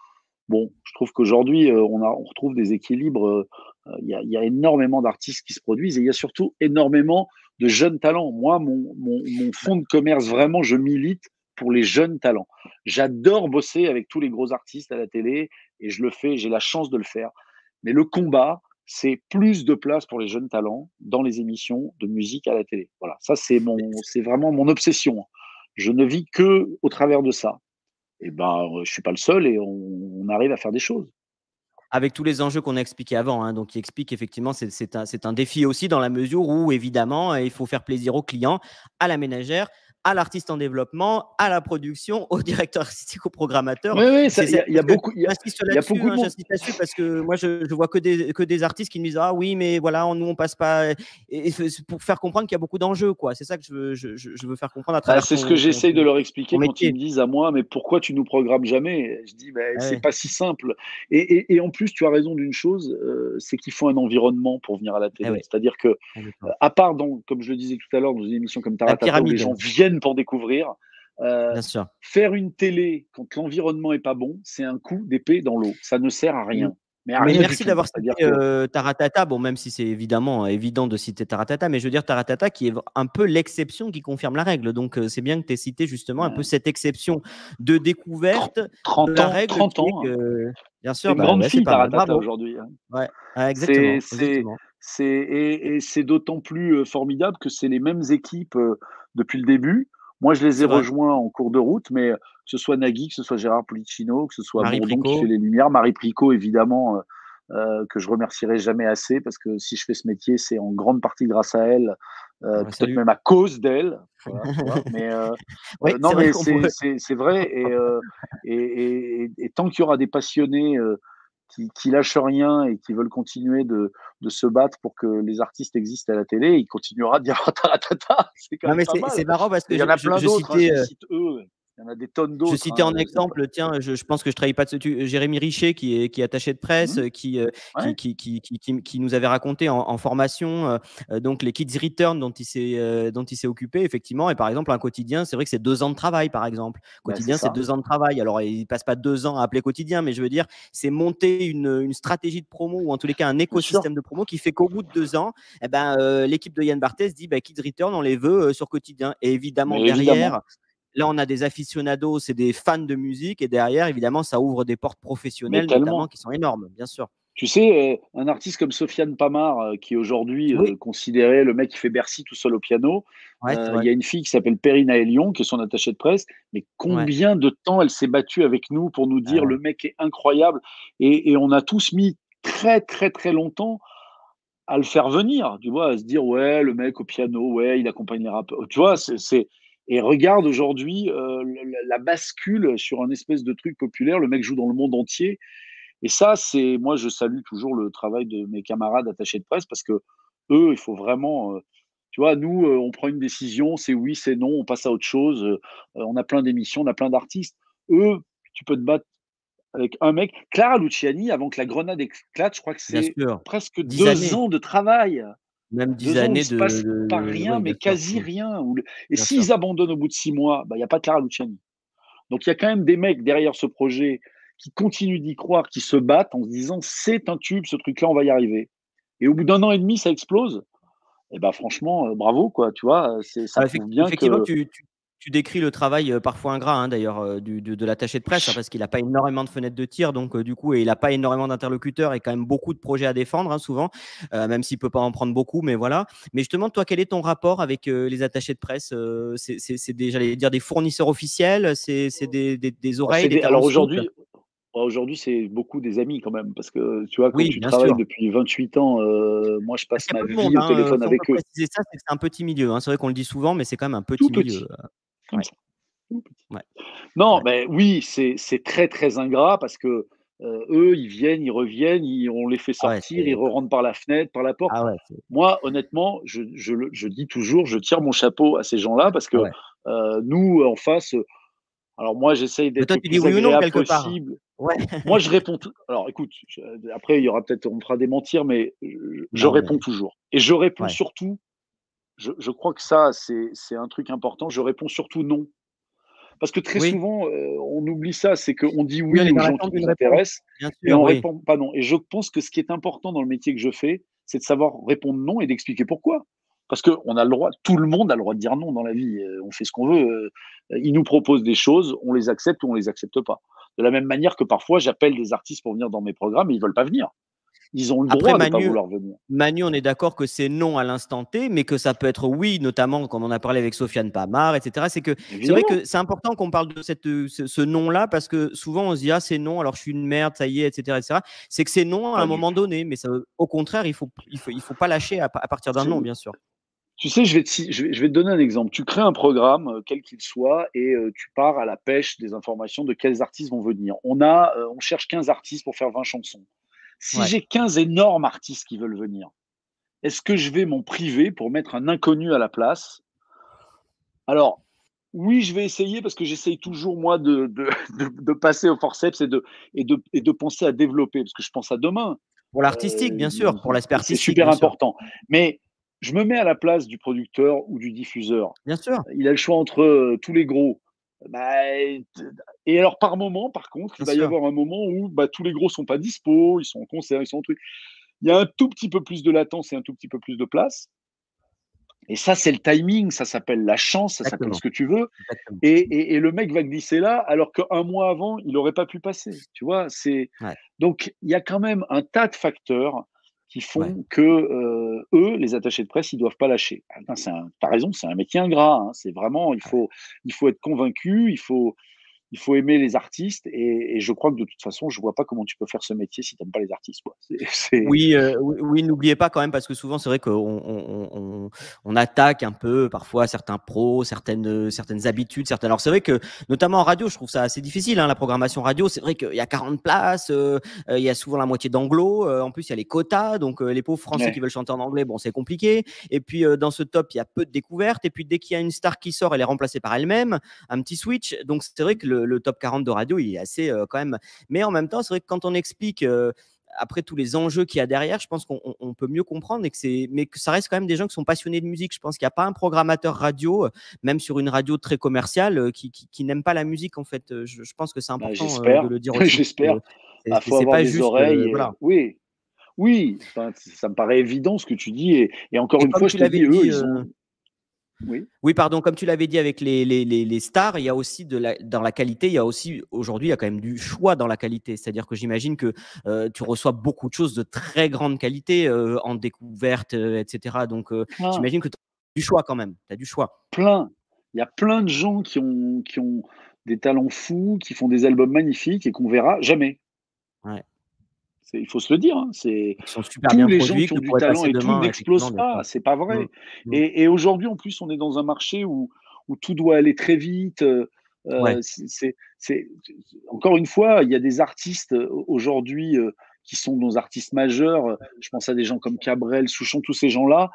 bon, je trouve qu'aujourd'hui, euh, on, a, on retrouve des équilibres. euh, Il y, a, il y a énormément d'artistes qui se produisent et il y a surtout énormément de jeunes talents. Moi, mon, mon, mon fonds de commerce, vraiment, je milite pour les jeunes talents. J'adore bosser avec tous les gros artistes à la télé et je le fais, j'ai la chance de le faire. Mais le combat, c'est plus de place pour les jeunes talents dans les émissions de musique à la télé. Voilà, ça c'est mon, c'est vraiment mon obsession. Je ne vis que au travers de ça. Et ben, je suis pas le seul et on, on arrive à faire des choses. Avec tous les enjeux qu'on a expliqués avant, hein, donc qui explique effectivement c'est c'est un, c'est un défi aussi dans la mesure où évidemment il faut faire plaisir aux clients, à la ménagère, à l'artiste en développement, à la production, au directeur artistique, au programmateur. Oui, oui, C'est il y, ça, a- y a parce que beaucoup, il y a, j'insiste y a là-dessus, beaucoup de hein, monde. j'insiste là-dessus parce que moi je, je vois que des, que des artistes qui me disent ah oui mais voilà nous on passe pas et, et c'est pour faire comprendre qu'il y a beaucoup d'enjeux quoi. C'est ça que je veux, je, je- je veux faire comprendre à Bah, travers c'est ce que ton, ton, j'essaye de ton- leur ton expliquer quand ils me métier. disent à moi, mais pourquoi tu nous programmes jamais? Je dis, bah, Ah c'est ouais, pas si simple. Et, et, et en plus, tu as raison d'une chose, euh, c'est qu'il faut un environnement pour venir à la ah télé. ouais, C'est-à-dire que, euh, complètement. à part, dans, comme je le disais tout à l'heure, dans une émission comme La Taratata, où les gens pyramide, viennent pour découvrir, euh, bien sûr. faire une télé quand l'environnement est pas bon, c'est un coup d'épée dans l'eau. Ça ne sert à rien. Mais à Mais rien du merci tout. d'avoir C'est-à-dire cité, que heu, Taratata. Bon, même si c'est évidemment évident de citer Taratata, mais je veux dire Taratata qui est v un peu l'exception qui confirme la règle. Donc, heu, c'est bien que tu aies cité justement un peu euh, cette exception de découverte de trente la ans, règle trente qui est ans, hein. que bien C'est sûr, une bah grande ouais, c'est fille, pas mal. Taratata, Bravo. aujourd'hui, hein. Ouais, ouais, C'est, exactement, c'est, exactement. c'est, et, et c'est d'autant plus euh, formidable que c'est les mêmes équipes euh, depuis le début. Moi, je les ai C'est vrai. rejoints en cours de route, mais euh, que ce soit Nagui, que ce soit Gérard Policino, que ce soit Marie Bourdon qui fait Pricot. les lumières, Marie Pricot, évidemment, euh, euh, que je remercierai jamais assez parce que si je fais ce métier, c'est en grande partie grâce à elle, On euh, la peut-être salue. même à cause d'elle. Voilà, tu vois. Mais euh, Oui, euh, non, c'est vrai mais qu'on c'est, pourrait c'est, c'est vrai. Et, euh, et, et, et, et tant qu'il y aura des passionnés euh, qui, qui lâchent rien et qui veulent continuer de, de se battre pour que les artistes existent à la télé, il continuera de dire taratata, c'est quand non même mais pas c'est mal. c'est marrant parce Et que il y je en a je plein je d'autres, hein, citais, je les heu cite eux, il y en a des tonnes Je d'autres. citais Hein, en c'est pas... exemple, tiens, je, je pense que je trahis pas de tu- euh, Jérémy Richer, qui est, qui est attaché de presse, Mmh, euh, qui, euh, ouais, qui, qui, qui, qui, qui- qui nous avait raconté en, en formation euh, euh, donc les Kids Return dont il s'est euh, dont il s'est occupé effectivement. Et par exemple, un quotidien, c'est vrai que c'est deux ans de travail, par exemple. ben c'est Quotidien, c'est ça. deux ans de travail. Alors, il passe pas deux ans à appeler quotidien, mais je veux dire, c'est monter une, une stratégie de promo ou en tous les cas un Bien sûr. écosystème de promo qui fait qu'au bout de deux ans, eh ben, euh, l'équipe de Yann Barthès dit bah, Kids Return, on les veut euh, sur quotidien. Et évidemment, Mais évidemment. derrière, là, on a des aficionados, c'est des fans de musique, et derrière, évidemment, ça ouvre des portes Mais professionnelles, notamment, tellement. qui sont énormes, bien sûr. Tu sais, euh, un artiste comme Sofiane Pamar, euh, qui est aujourd'hui Oui, euh, considéré le mec qui fait Bercy tout seul au piano, ouais, c'est euh, il vrai. y a une fille qui s'appelle Perrine Lyon, qui est son attachée de presse, mais Ouais. combien de temps elle s'est battue avec nous pour nous Ah dire ouais. le mec est incroyable, et, et on a tous mis très très très longtemps à le faire venir, tu vois, à se dire ouais, le mec au piano, ouais, il accompagne les rappeurs, tu vois, c'est... c'est- Et regarde aujourd'hui euh, la, la bascule sur un espèce de truc populaire, le mec joue dans le monde entier, et ça, c'est, moi, je salue toujours le travail de mes camarades attachés de presse parce que eux, il faut vraiment, euh, tu vois, nous, euh, on prend une décision, c'est oui, c'est non, on passe à autre chose. Euh, on a plein d'émissions, on a plein d'artistes. Eux, tu peux te battre avec un mec. Clara Luciani, avant que la grenade éclate, je crois que Bien c'est sûr. presque Dix deux années, ans de travail. même dix Deux ans où il années se de, passe de- pas de- rien, Oui, bien mais sûr. quasi Mm, rien. Où le- Et bien sûr. s'ils abandonnent au bout de six mois, bah, il n'y a pas de Clara Luciani. Donc il y a quand même des mecs derrière ce projet qui continuent d'y croire, qui se battent en se disant c'est un tube, ce truc-là, on va y arriver. Et au bout d'un an et demi, ça explose. Et ben franchement, euh, bravo quoi, tu vois, c'est, ça Ah, prouve effec- bien effectivement, que tu, tu- tu décris le travail euh, parfois ingrat, hein, d'ailleurs, euh, du- de, de l'attaché de presse, hein, parce qu'il n'a pas énormément de fenêtres de tir, donc euh, du coup, et il n'a pas énormément d'interlocuteurs et quand même beaucoup de projets à défendre, hein, souvent, euh, même s'il ne peut pas en prendre beaucoup, mais voilà. Mais justement, toi, quel est ton rapport avec euh, les attachés de presse? euh, c'est, c'est- c'est des, j'allais dire, des fournisseurs officiels, c'est, c'est des, des- des oh, oreilles, c'est des des... terrains alors de soute? aujourd'hui, oh, aujourd'hui c'est beaucoup des amis quand même, parce que tu vois, quand Oui, tu bien travailles sûr. depuis vingt-huit ans, euh, moi je Parce passe qu'il y a ma peu de monde, vie au hein, euh, téléphone si on peut avec eux, préciser ça, c'est que c'est un petit milieu, hein. C'est vrai qu'on le dit souvent, mais c'est quand même un tout petit milieu. petit, euh, comme Ouais, ça. Tout petit. ouais, Non, ouais. mais oui, c'est c'est très très ingrat parce que euh, eux, ils viennent, ils reviennent, ils- on les fait Ah ouais, sortir, ils c'est re rentrent par la fenêtre, par la porte. ah ouais, c'est Moi, honnêtement, je, je, le- je dis toujours, je tire mon chapeau à ces gens-là parce ah que ouais. euh, nous, en face, euh, alors moi, j'essaye Mais d'être toi, le tu dis plus oui ou non agréable quelque part? possible. Ouais. Moi, je réponds. Tout... Alors, écoute, je- après, il y aura peut-être, on me fera démentir, mais je, je Non, réponds mais toujours. Et je réponds ouais. surtout. Je, je crois que ça, c'est c'est un truc important. Je réponds surtout non. Parce que très Oui. souvent, euh, on oublie ça, c'est qu'on dit Oui, on oui est aux dans gens qui l'attente nous d'une réponse. intéressent Bien et sûr, on oui. répond pas non. Et je pense que ce qui est important dans le métier que je fais, c'est de savoir répondre non et d'expliquer pourquoi. Parce qu'on a le droit, tout le monde a le droit de dire non dans la vie. Euh, On fait ce qu'on veut. Euh, Ils nous proposent des choses, on les accepte ou on les accepte pas. De la même manière que parfois, j'appelle des artistes pour venir dans mes programmes et ils veulent pas venir. Ils ont le Après droit de pas Manu vouloir venir. Manu, on est d'accord que c'est non à l'instant T, mais que ça peut être oui, notamment comme on a parlé avec Sofiane Pamar, et cetera. C'est que c'est vrai Évidemment. que c'est important qu'on parle de cette, ce, ce non-là parce que souvent on se dit ah c'est non, alors je suis une merde, ça y est, et cetera, et cetera. C'est que c'est non à un Pas du moment tout. donné, mais ça, au contraire, il faut il faut il faut pas lâcher à, à partir d'un C'est- non, bien sûr. Tu sais, je vais, te, ci- je, vais, je vais te donner un exemple. Tu crées un programme, euh, quel qu'il soit, et euh, tu pars à la pêche des informations de quels artistes vont venir. On a, euh, on cherche quinze artistes pour faire vingt chansons. Si Ouais. j'ai quinze énormes artistes qui veulent venir, est-ce que je vais m'en priver pour mettre un inconnu à la place? Alors, oui, je vais essayer parce que j'essaye toujours, moi, de, de, de, de passer au forceps et de, et, de, et de penser à développer, parce que je pense à demain. Pour l'artistique, Euh, bien sûr, pour l'aspect et c'est artistique, super bien sûr. important. Mais je me mets à la place du producteur ou du diffuseur. Bien sûr, Il a le choix entre euh, tous les gros. Bah, et alors, par moment, par contre, il bien va y sûr. avoir un moment où bah, tous les gros sont pas dispo, ils sont en concert, ils sont en truc. Il y a un tout petit peu plus de latence et un tout petit peu plus de place. Et ça, c'est le timing, ça s'appelle la chance, ça s'appelle ce Exactement. que tu veux. Exactement. Et, et, et le mec va glisser là, alors qu'un mois avant, il n'aurait pas pu passer. Tu vois, c'est Ouais. donc il y a quand même un tas de facteurs qui Ouais. font que euh, eux, les attachés de presse, ils doivent pas lâcher. Ah, putain, c'est un- t'as raison, c'est un métier ingrat. Hein. C'est vraiment, il Ouais. faut, il faut être convaincu, il faut, il faut aimer les artistes. Et, et je crois que de toute façon, je vois pas comment tu peux faire ce métier si tu n'aimes pas les artistes. Quoi. C'est, c'est... Oui, heu, oui, oui, n'oubliez pas quand même parce que souvent c'est vrai qu'on on on on on attaque un peu parfois certains pros, certaines, heu, certaines habitudes, certaines alors c'est vrai que notamment en radio, je trouve ça assez difficile, hein, la programmation radio. C'est vrai qu'il y a quarante places, heu heu, il y a souvent la moitié d'anglo, heu, en plus il y a les quotas donc heu, les pauvres Français qui Ouais. veulent chanter en anglais, bon c'est compliqué et puis, heu, dans ce top, il y a peu de découvertes et puis dès qu'il y a une star qui sort, elle est remplacée par elle-même, un petit switch donc c'est vrai que le le top quarante de radio, il est assez, heu, quand même mais en même temps, c'est vrai que quand on explique, heu après tous les enjeux qu'il y a derrière, je pense qu'on on- on peut mieux comprendre et que c'est, mais que ça reste quand même des gens qui sont passionnés de musique. Je pense qu'il n'y a pas un programmateur radio, euh, même sur une radio très commerciale, euh, qui, qui, qui n'aime pas la musique en fait. Euh, Je, je pense que c'est Bah, important euh, de j'espère, le dire aussi. j'espère. Euh, c'est Il c'est- faut c'est avoir pas des juste, euh, oreilles. voilà. Et... Oui, oui. Enfin, ça me paraît évident ce que tu dis. Et, et encore Et une comme fois, je tu te l'avais dis, eux, dit, ils euh, ont. Oui. oui, pardon, comme tu l'avais dit avec les, les, les, les stars, il y a aussi de la, dans la qualité, il y a aussi aujourd'hui, il y a quand même du choix dans la qualité. C'est-à-dire que j'imagine que euh, tu reçois beaucoup de choses de très grande qualité euh, en découverte, euh, et cetera. Donc, euh, Plein, j'imagine que tu as du choix quand même. Tu as du choix. plein. Il y a plein de gens qui ont, qui ont des talents fous, qui font des albums magnifiques et qu'on verra jamais. Ouais. C'est- Il faut se le dire. Hein, c'est Et qui sont super tous bien les gens produits, qui ont que du pourrait talent passer et tout demain, effectivement, n'explose bien sûr. pas. C'est pas Mm, vrai. mm. Et, et aujourd'hui, en plus, on est dans un marché où, où tout doit aller très vite. euh, Ouais. euh, c'est, c'est- c'est- Encore une fois, il y a des artistes euh, aujourd'hui euh, qui sont nos artistes majeurs. euh, Je pense à des gens comme Cabrel, Souchon, tous ces gens-là.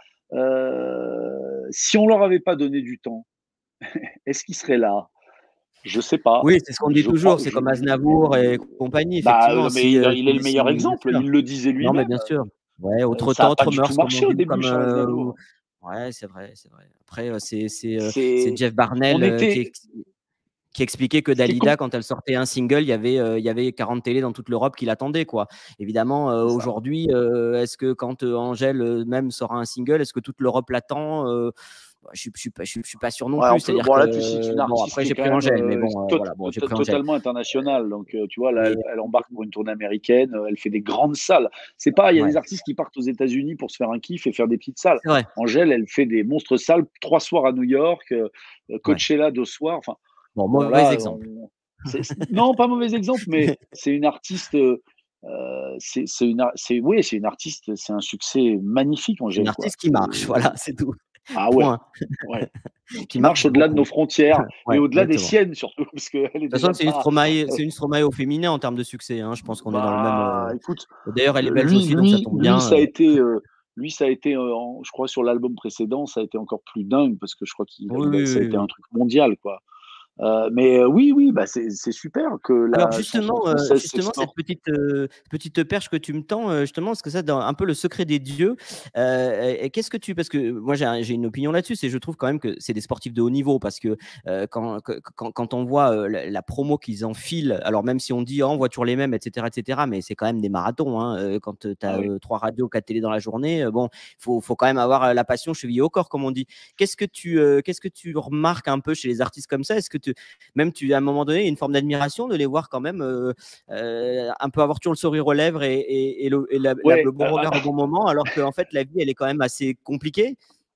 Euh, si on leur avait pas donné du temps, est-ce qu'ils seraient là? Je sais pas. Oui, c'est ce qu'on dit Je crois. toujours. C'est Je, comme je- Aznavour et compagnie, bah, effectivement. euh, mais Si, il, euh, il est le si, meilleur si- bien exemple. sûr. Il le disait Non, mais lui-même. bien sûr. Ouais, Euh, autre ça n'a temps, pas autre du tout mœurs, comme on marché au dit, début, comme Charles euh, ou- Aznavour. ouais, c'est vrai, c'est vrai. Après, euh, c'est c'est euh, c'est C'est, Jeff on Barnell euh, qui, était, ex- qui expliquait que ce qui est com- Dalida, quand elle sortait un single, il y avait euh, il y avait quarante télés dans toute l'Europe qui l'attendaient, quoi. Évidemment, euh, c'est ça. aujourd'hui, euh, est-ce que quand euh, Angèle euh, même sort un single, est-ce que toute l'Europe l'attend? Euh, bah, je suis, je suis pas, je suis, je suis pas sûr non Ouais, plus. on peut, C'est-à-dire bon, que là, tu cites une bon, artiste après qui est j'ai quand pris même Angèle, mais euh, bon, euh, tot- voilà, bon, j'ai tot- pris Angèle. totalement internationale. Donc, euh, tu vois, là, Mais elle, elle embarque pour une tournée américaine. euh, Elle fait des grandes salles. C'est pas, il y a ouais, des artistes qui partent aux États-Unis pour se faire un kiff et faire des petites salles. c'est vrai. Angèle, elle fait des monstres salles, trois soirs à New York, euh, euh, Ouais. Coachella deux soirs. Enfin, Bon, bon, mauvais là, exemple. on, c'est, c'est- non, pas mauvais exemple, mais c'est une artiste. euh, euh, c'est, c'est une, ar- c'est, oui, c'est une artiste. C'est un succès magnifique, C'est une Angèle, quoi. artiste qui marche, C'est, voilà, c'est tout. ah ouais, Point. ouais. Qui Qui marche marche au-delà de nos beaucoup. frontières et Ouais, au-delà des exactement. siennes surtout, parce qu'elle est De toute façon, déjà c'est une pas. Stromae, euh, c'est une Stromae au féminin en termes de succès, hein. Je pense qu'on est dans le même. Bah, euh, écoute, et d'ailleurs, elle est belge lui, aussi, donc ça lui, tombe lui, bien. ça a euh. été, euh, lui, ça a été, euh, en- je crois, sur l'album précédent, ça a été encore plus dingue parce que je crois qu'il a, Oui, il a- oui, ça a oui, été un oui. truc mondial, quoi. Euh, mais euh, oui, oui, bah c'est c'est super que Alors la chanson justement, heu, française justement cette s'exporte. petite, heu, petite perche que tu me tends, heu, justement, parce que ça dans un peu le secret des dieux, heu et et qu'est-ce que tu parce que moi j'ai un j'ai une opinion là-dessus, c'est je trouve quand même que c'est des sportifs de haut niveau parce que, heu, quand que quand quand on voit, heu, la la promo qu'ils enfilent, alors même si on dit: «Oh, on voit toujours les mêmes» et cetera et cetera, mais c'est quand même des marathons, hein, heu, quand, heu, tu Ah as, oui. trois radios, quatre télés dans la journée, heu, bon, faut faut quand même avoir, heu, la passion chevillée au corps, comme on dit. Qu'est-ce que tu, heu, qu'est-ce que tu remarques un peu chez les artistes comme ça? Est-ce que tu même tu à un moment donné, une forme d'admiration de les voir quand même, heu euh, un peu avoir toujours le sourire aux lèvres et, et, et, le, et la, la- Ouais, le bon euh, regard au bon moment, alors qu'en fait, la vie, elle est quand même assez compliquée.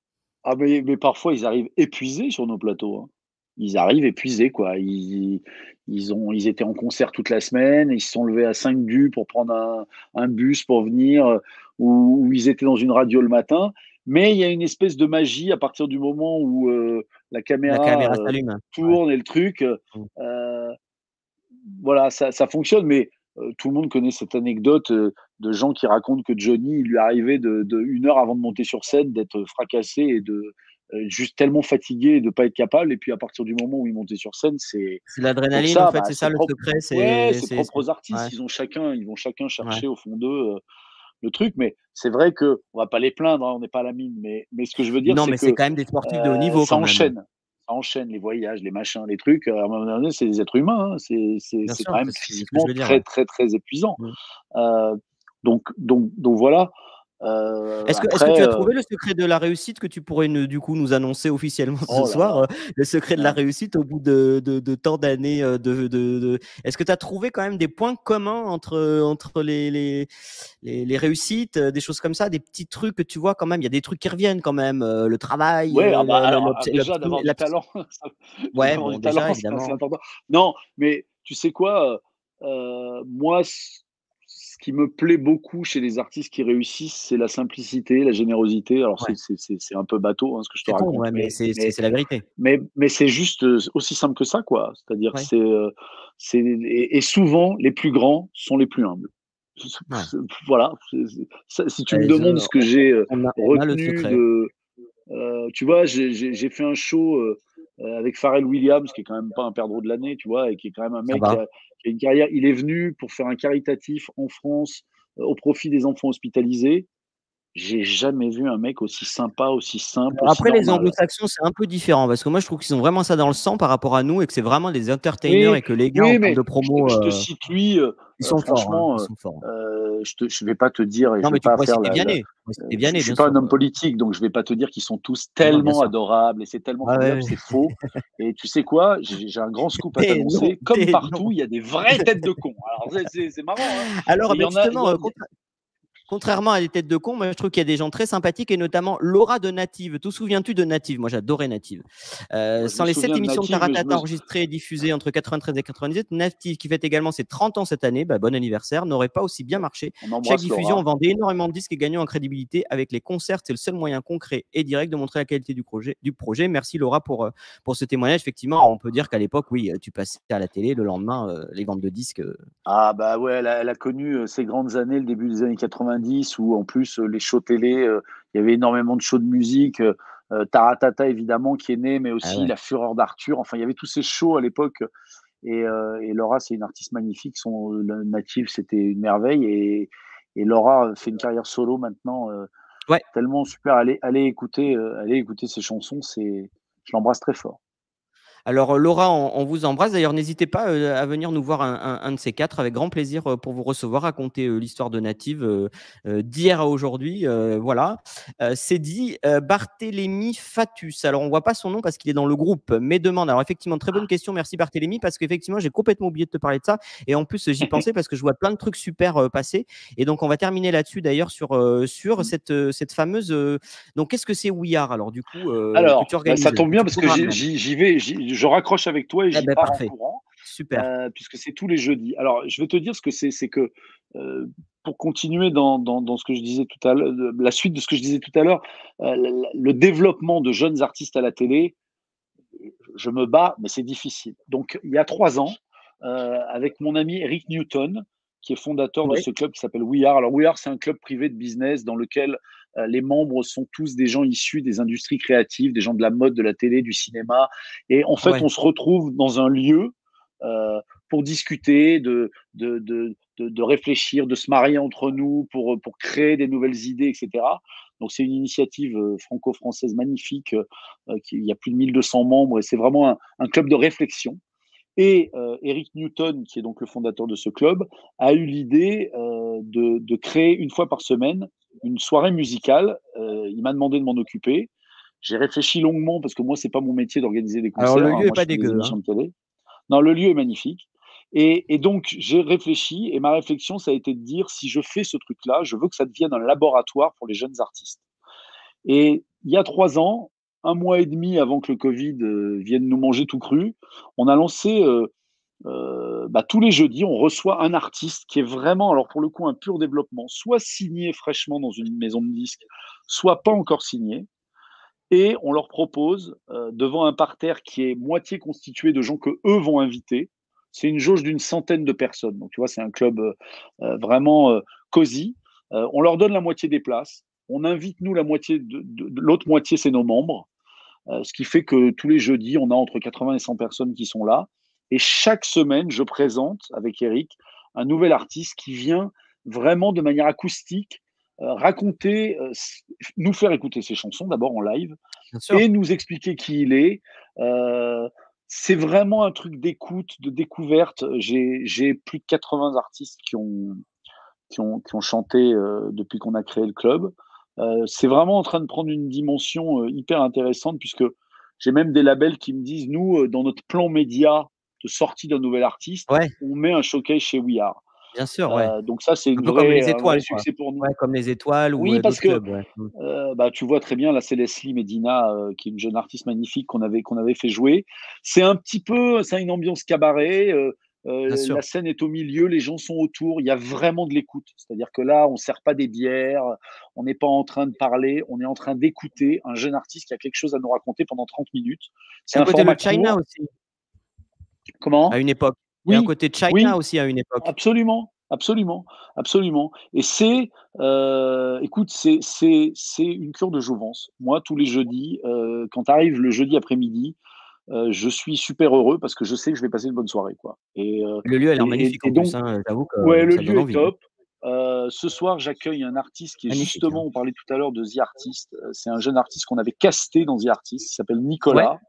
ah mais, mais parfois ils arrivent épuisés sur nos plateaux, hein. Ils arrivent épuisés, quoi. Ils, ils, ont, ils étaient en concert toute la semaine, ils se sont levés à cinq du pour prendre un, un bus pour venir, euh, ou, ou ils étaient dans une radio le matin. Mais il y a une espèce de magie à partir du moment où euh, la La caméra caméra euh, s'allume. Ouais. tourne et le truc, Mm. euh, voilà, ça, ça fonctionne. Mais euh, tout le monde connaît cette anecdote euh, de gens qui racontent que Johnny, il lui arrivait de, de une heure avant de monter sur scène d'être fracassé et de euh, juste tellement fatigué et de pas être capable. Et puis à partir du moment où il montait sur scène, c'est C'est donc l'adrénaline, en ça, fait, bah, c'est c'est ça le propre. secret. Ouais, C'est, c'est c'est, propre c'est- aux artistes. ouais, Ils ont chacun, ils vont chacun ouais. chercher au fond d'eux euh, le truc. Mais c'est vrai que on va pas les plaindre, hein, on n'est pas à la mine. Mais mais ce que je veux dire, Non, c'est mais c'est que quand même des sportifs de haut euh, niveau ça quand même. enchaîne. Ça enchaîne les voyages, les machins, les trucs. À un moment donné, c'est des êtres humains, hein. C'est c'est Bien c'est sûr, quand c'est même ce que, ce que je physiquement veux dire, très, ouais. très, très épuisant. Mm. Euh, donc, donc, donc voilà. Euh, Est-ce que, est-ce que après, tu as euh, trouvé le secret de la réussite que tu pourrais nous, du coup nous annoncer officiellement ce oh là soir, là. euh, le secret de la Ouais. réussite au bout de, de, de tant d'années euh, de, de, de- Est-ce que tu as trouvé quand même des points communs entre, entre les, les, les, les réussites, euh, des choses comme ça, des petits trucs que tu vois quand même, il y a des trucs qui reviennent quand même, euh, le travail, Ouais, ah euh, bah le- le- alors ah, l'obs- déjà l'obsti- d'avoir du l'abs- talent, déjà ouais, d'avoir bon du talent, déjà c'est assez évidemment. important. Non, mais tu sais quoi, euh, euh, moi, c- ce qui me plaît beaucoup chez les artistes qui réussissent, c'est la simplicité, la générosité. Alors Ouais. c'est c'est c'est c'est un peu bateau, hein, ce que je te C'est con, raconte, ouais, mais mais c'est c'est- mais c'est la vérité. mais mais c'est juste euh, aussi simple que ça, quoi. C'est-à-dire Ouais, c'est euh, c'est et, et souvent les plus grands sont les plus humbles. ouais. Voilà. C'est- c'est- ça, si tu me Euh, je- demandes ce que on, j'ai euh, on a, on a le retenu secret. de euh, tu vois, j'ai j'ai- j'ai fait un show euh, euh, avec Pharrell Williams, qui est quand même pas un perdreau de l'année, tu vois, et qui est quand même un Ça mec qui va. a, qui a une carrière. Il est venu pour faire un caritatif en France euh, au profit des enfants hospitalisés. J'ai jamais vu un mec aussi sympa, aussi simple, Alors aussi après, les normal. anglo-saxons, c'est un peu différent parce que moi, je trouve qu'ils ont vraiment ça dans le sang par rapport à nous et que c'est vraiment des entertainers Oui, et que les gars, en oui, termes mais de je te, promo, je te euh, cite lui. Euh, ils euh, sont forts, hein, franchement, ils euh, sont forts. euh, je te, je vais pas te dire et Non, je vais mais tu pas pourrais faire citer la, la- Vianney. Tu pourrais euh, citer je, Vianney, je suis bien pas un sûr. homme politique, donc je vais pas te dire qu'ils sont tous Non, non, bien tellement sûr. adorables et c'est tellement Ouais, ouais, formidable, ouais. c'est faux. Et tu sais quoi, j'ai j'ai un grand scoop à Des noms, t'annoncer. Comme des noms. partout, il y a des vraies têtes de cons. Alors c'est c'est- c'est marrant, hein. Alors, Mais il y ben en a, il y justement, a- euh, il y a- contrairement à des têtes de con, moi je trouve qu'il y a des gens très sympathiques et notamment Laura de Native. Te souviens-tu de Native? Moi j'adorais Native. Euh, moi, je me sans les sept souviens de émissions de Native, mais je Taratata me, enregistrées et diffusées entre quatre-vingt-treize et quatre-vingt-dix-sept, Native, qui fête également ses trente ans cette année, bah, bon anniversaire, n'aurait pas aussi bien bon, marché. on Chaque embrasse diffusion, on Laura. vendait énormément de disques et gagnant en crédibilité avec les concerts. C'est le seul moyen concret et direct de montrer la qualité du projet. Du projet. Merci Laura pour, euh, pour ce témoignage. Effectivement, on peut dire qu'à l'époque, oui, tu passais à la télé, le lendemain, euh, les ventes de disques. euh, Ah bah ouais, elle a, elle a connu euh, ces grandes années, le début des années quatre-vingt-dix, où en plus euh, les shows télé, euh, il y avait énormément de shows de musique, euh, euh, Taratata évidemment qui est né, mais Ah aussi ouais. La Fureur d'Arthur. Enfin, il y avait tous ces shows à l'époque. Et, euh, et Laura, c'est une artiste magnifique. Son le natif, c'était une merveille. Et, et Laura fait une carrière solo maintenant, euh, Ouais. tellement super. Allez, allez écouter, euh, allez écouter ses chansons. C'est, je l'embrasse très fort. Alors, Laura, on, on vous embrasse. D'ailleurs, n'hésitez pas euh, à venir nous voir un, un- un de ces quatre avec grand plaisir euh, pour vous recevoir, raconter euh, l'histoire de Native euh, euh, d'hier à aujourd'hui. Euh, voilà. Euh, c'est dit. Euh, Barthélémy Fatus. Alors, on voit pas son nom parce qu'il est dans le groupe. Mais demande. Alors, effectivement, très bonne question. Merci Barthélémy parce qu'effectivement, j'ai complètement oublié de te parler de ça. Et en plus, j'y pensais parce que je vois plein de trucs super euh, passer. Et donc, on va terminer là-dessus d'ailleurs sur, euh, sur cette, euh, cette fameuse. euh, Donc, qu'est-ce que c'est We Are alors, du coup, euh, que tu Alors, bah, ça organises, tombe que bien tu parce que programmes j'y même? j'y- j'y vais, j'y- je raccroche avec toi et Eh j'y ben, pars en parfait. courant, Super. euh, puisque c'est tous les jeudis. Alors, je vais te dire ce que c'est, c'est que euh, pour continuer dans, dans, dans ce que je disais tout à l'heure, la suite de ce que je disais tout à l'heure, euh, le, le développement de jeunes artistes à la télé, je me bats, mais c'est difficile. Donc, il y a trois ans, euh, avec mon ami Eric Newton, qui est fondateur de Oui. ce club qui s'appelle We Are. Alors, We Are, c'est un club privé de business dans lequel Euh, les membres sont tous des gens issus des industries créatives, des gens de la mode, de la télé, du cinéma. Et en fait, Ouais. on se retrouve dans un lieu euh, pour discuter, de, de, de, de, de réfléchir, de se marier entre nous, pour, pour créer des nouvelles idées, et cetera. Donc, c'est une initiative euh, franco-française magnifique. Euh, qui, il y a plus de mille deux cents membres et c'est vraiment un, un club de réflexion. Et euh, Eric Newton, qui est donc le fondateur de ce club, a eu l'idée euh, de, de créer une fois par semaine une soirée musicale. Euh, il m'a demandé de m'en occuper. J'ai réfléchi longuement parce que moi, c'est pas mon métier d'organiser des Alors concerts. le Hein. lieu est Moi, je pas fais des dégueu, hein. émissions de télé. Non, le lieu est magnifique. Et, et donc, j'ai réfléchi et ma réflexion, ça a été de dire si je fais ce truc-là, je veux que ça devienne un laboratoire pour les jeunes artistes. Et il y a trois ans, un mois et demi avant que le Covid euh, vienne nous manger tout cru, on a lancé euh, euh, bah, tous les jeudis, on reçoit un artiste qui est vraiment, alors pour le coup, un pur développement, soit signé fraîchement dans une maison de disques, soit pas encore signé. Et on leur propose, euh, devant un parterre qui est moitié constitué de gens que eux vont inviter, c'est une jauge d'une centaine de personnes. Donc, tu vois, c'est un club euh, vraiment euh, cosy. Euh, on leur donne la moitié des places. On invite, nous, la moitié de, de, de l'autre moitié, c'est nos membres. Euh, ce qui fait que tous les jeudis, on a entre quatre-vingts et cent personnes qui sont là. Et chaque semaine, je présente avec Eric un nouvel artiste qui vient vraiment de manière acoustique euh, raconter, euh, nous faire écouter ses chansons d'abord en live Bien sûr. et nous expliquer qui il est. Euh, c'est vraiment un truc d'écoute, de découverte. J'ai, j'ai plus de quatre-vingts artistes qui ont, qui ont, qui ont chanté euh, depuis qu'on a créé le club. Euh, c'est vraiment en train de prendre une dimension euh, hyper intéressante puisque j'ai même des labels qui me disent, nous, euh, dans notre plan média de sortie d'un nouvel artiste, Ouais, on met un showcase chez We Are. bien sûr, ouais. Euh, donc ça, c'est Un une peu comme vraie, les un vrai étoiles, quoi. succès pour nous. Ouais, comme les étoiles ou Oui, euh, parce d'autres que clubs, ouais. Mmh. euh, bah, tu vois très bien, là, c'est Leslie Medina, euh, qui est une jeune artiste magnifique qu'on avait, qu'on avait fait jouer. C'est un petit peu, ça a une ambiance cabaret. Euh, Bien euh, la sûr. scène est au milieu, les gens sont autour. Il y a vraiment de l'écoute. C'est-à-dire que là, on ne sert pas des bières, on n'est pas en train de parler, on est en train d'écouter un jeune artiste qui a quelque chose à nous raconter pendant trente minutes. Il y C'est a un un côté format de China court. aussi, à Comment? une époque. Il y a un Oui, côté China oui, aussi à une époque. absolument, absolument, absolument. Et c'est, euh, écoute, c'est, c'est, c'est une cure de jouvence. Moi, tous les jeudis, euh, quand arrive le jeudi après-midi, euh, je suis super heureux parce que je sais que je vais passer une bonne soirée, quoi. Et, euh, Le lieu a l'air et, et- magnifique et en plus, donc, hein, j'avoue que ouais, le ça donne lieu est envie, hein. top. Euh, ce soir, j'accueille un artiste qui est Magnifique, hein. justement, on parlait tout à l'heure de The Artist. Euh, C'est un jeune artiste qu'on avait casté dans The Artist. Il s'appelle Ouais, Nicolas.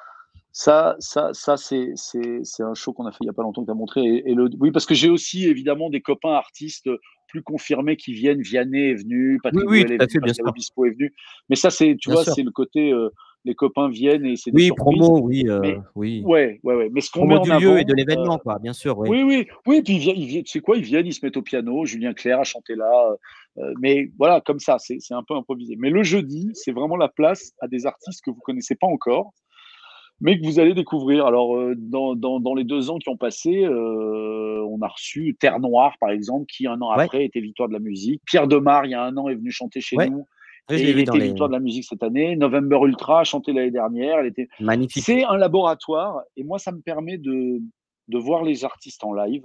Ça, ça, ça c'est, c'est, c'est un show qu'on a fait il n'y a pas longtemps que tu as montré. Et, et le, oui, parce que j'ai aussi évidemment des copains artistes plus confirmés qui viennent. Vianney est venu, oui, Patrick oui, Bruel tout est à venu, fait, bien Pascal sûr, Obispo est venu. Mais ça, c'est, tu bien vois, sûr. c'est le côté, euh, les copains viennent et c'est des Oui, surprises. promo, oui, heu, Mais oui. ouais, ouais, ouais. Mais ce qu'on met Promo en du lieu et de avant, euh, l'événement, quoi, bien sûr, oui. oui, oui, oui. Puis ils viennent, ils viennent, tu sais quoi, ils viennent, ils se mettent au piano. Julien Clerc a chanté là. Euh, mais voilà, comme ça, c'est, c'est un peu improvisé. Mais le jeudi, c'est vraiment la place à des artistes que vous connaissez pas encore mais que vous allez découvrir. Alors, euh, dans, dans, dans les deux ans qui ont passé, euh, on a reçu Terre Noire, par exemple, qui un an Ouais, après était victoire de la musique. Pierre Demar, il y a un an, est venu chanter chez ouais. nous Oui, je et l'ai il vu dans était les victoire de la musique cette année. November Ultra a chanté l'année dernière. Elle était... magnifique. C'est un laboratoire et moi, ça me permet de, de voir les artistes en live.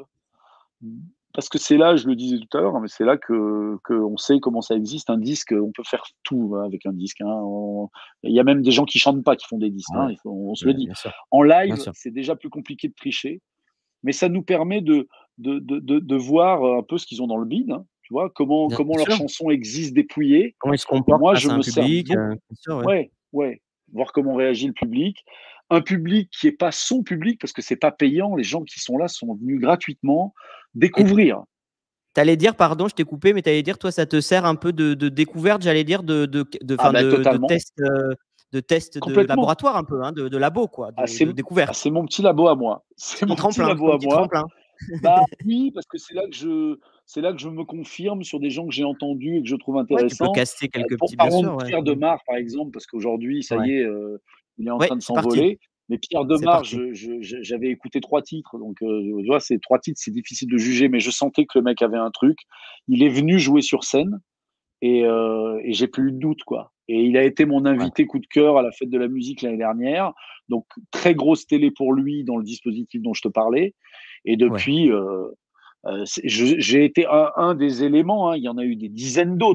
Parce que c'est là, je le disais tout à l'heure, hein, mais c'est là que qu'on sait comment ça existe. Un disque, on peut faire tout hein, avec un disque. Hein. On- Il y a même des gens qui chantent pas qui font des disques. Ah Hein, ouais, il faut- on se le bien dit. bien sûr, En bien live, sûr. c'est déjà plus compliqué de tricher, mais ça nous permet de de, de, de, de voir un peu ce qu'ils ont dans le bide. Hein, tu vois comment Bien comment leurs sûr. chansons existent dépouillées. Comment il se Et comporte moi, je face à un me sers public, beaucoup. heu, bien sûr, ouais. Ouais, ouais. Voir comment réagit le public. Un public qui est pas son public parce que c'est pas payant. Les gens qui sont là sont venus gratuitement Et découvrir. tu allais dire, pardon, je t'ai coupé, mais tu allais dire, toi, ça te sert un peu de de découverte, j'allais dire, de de de Ah enfin, ben de de totalement. test, heu, de test de Complètement. laboratoire un peu, hein, de de labo, quoi, Ah, de c'est de ah, découverte. c'est mon petit labo à moi. C'est C'est ton mon petit tremplin, labo ton à petit moi. tremplin. Bah oui, parce que c'est là que je c'est là que je me confirme sur des gens que j'ai entendus et que je trouve Ouais, tu peux intéressants. caster Heu, quelques pour petits bien parlons de sûr, ouais. Pierre Mmh. Demar, par exemple, parce qu'aujourd'hui, ça Ouais. y est, heu, il est en Ouais, train de c'est parti, s'envoler. Mais Pierre c'est Demar, parti. je je je j'avais écouté trois titres, donc heu, tu vois, c'est trois titres, c'est difficile de juger, mais je sentais que le mec avait un truc. Il est venu jouer sur scène et heu et j'ai plus eu de doute, quoi. Et il a été mon Ouais, invité coup de cœur à la fête de la musique l'année dernière. Donc très grosse télé pour lui dans le dispositif dont je te parlais. Et ouais. depuis, heu heu, c'est je j'ai été un un des éléments, hein, il y en a eu des dizaines d'autres,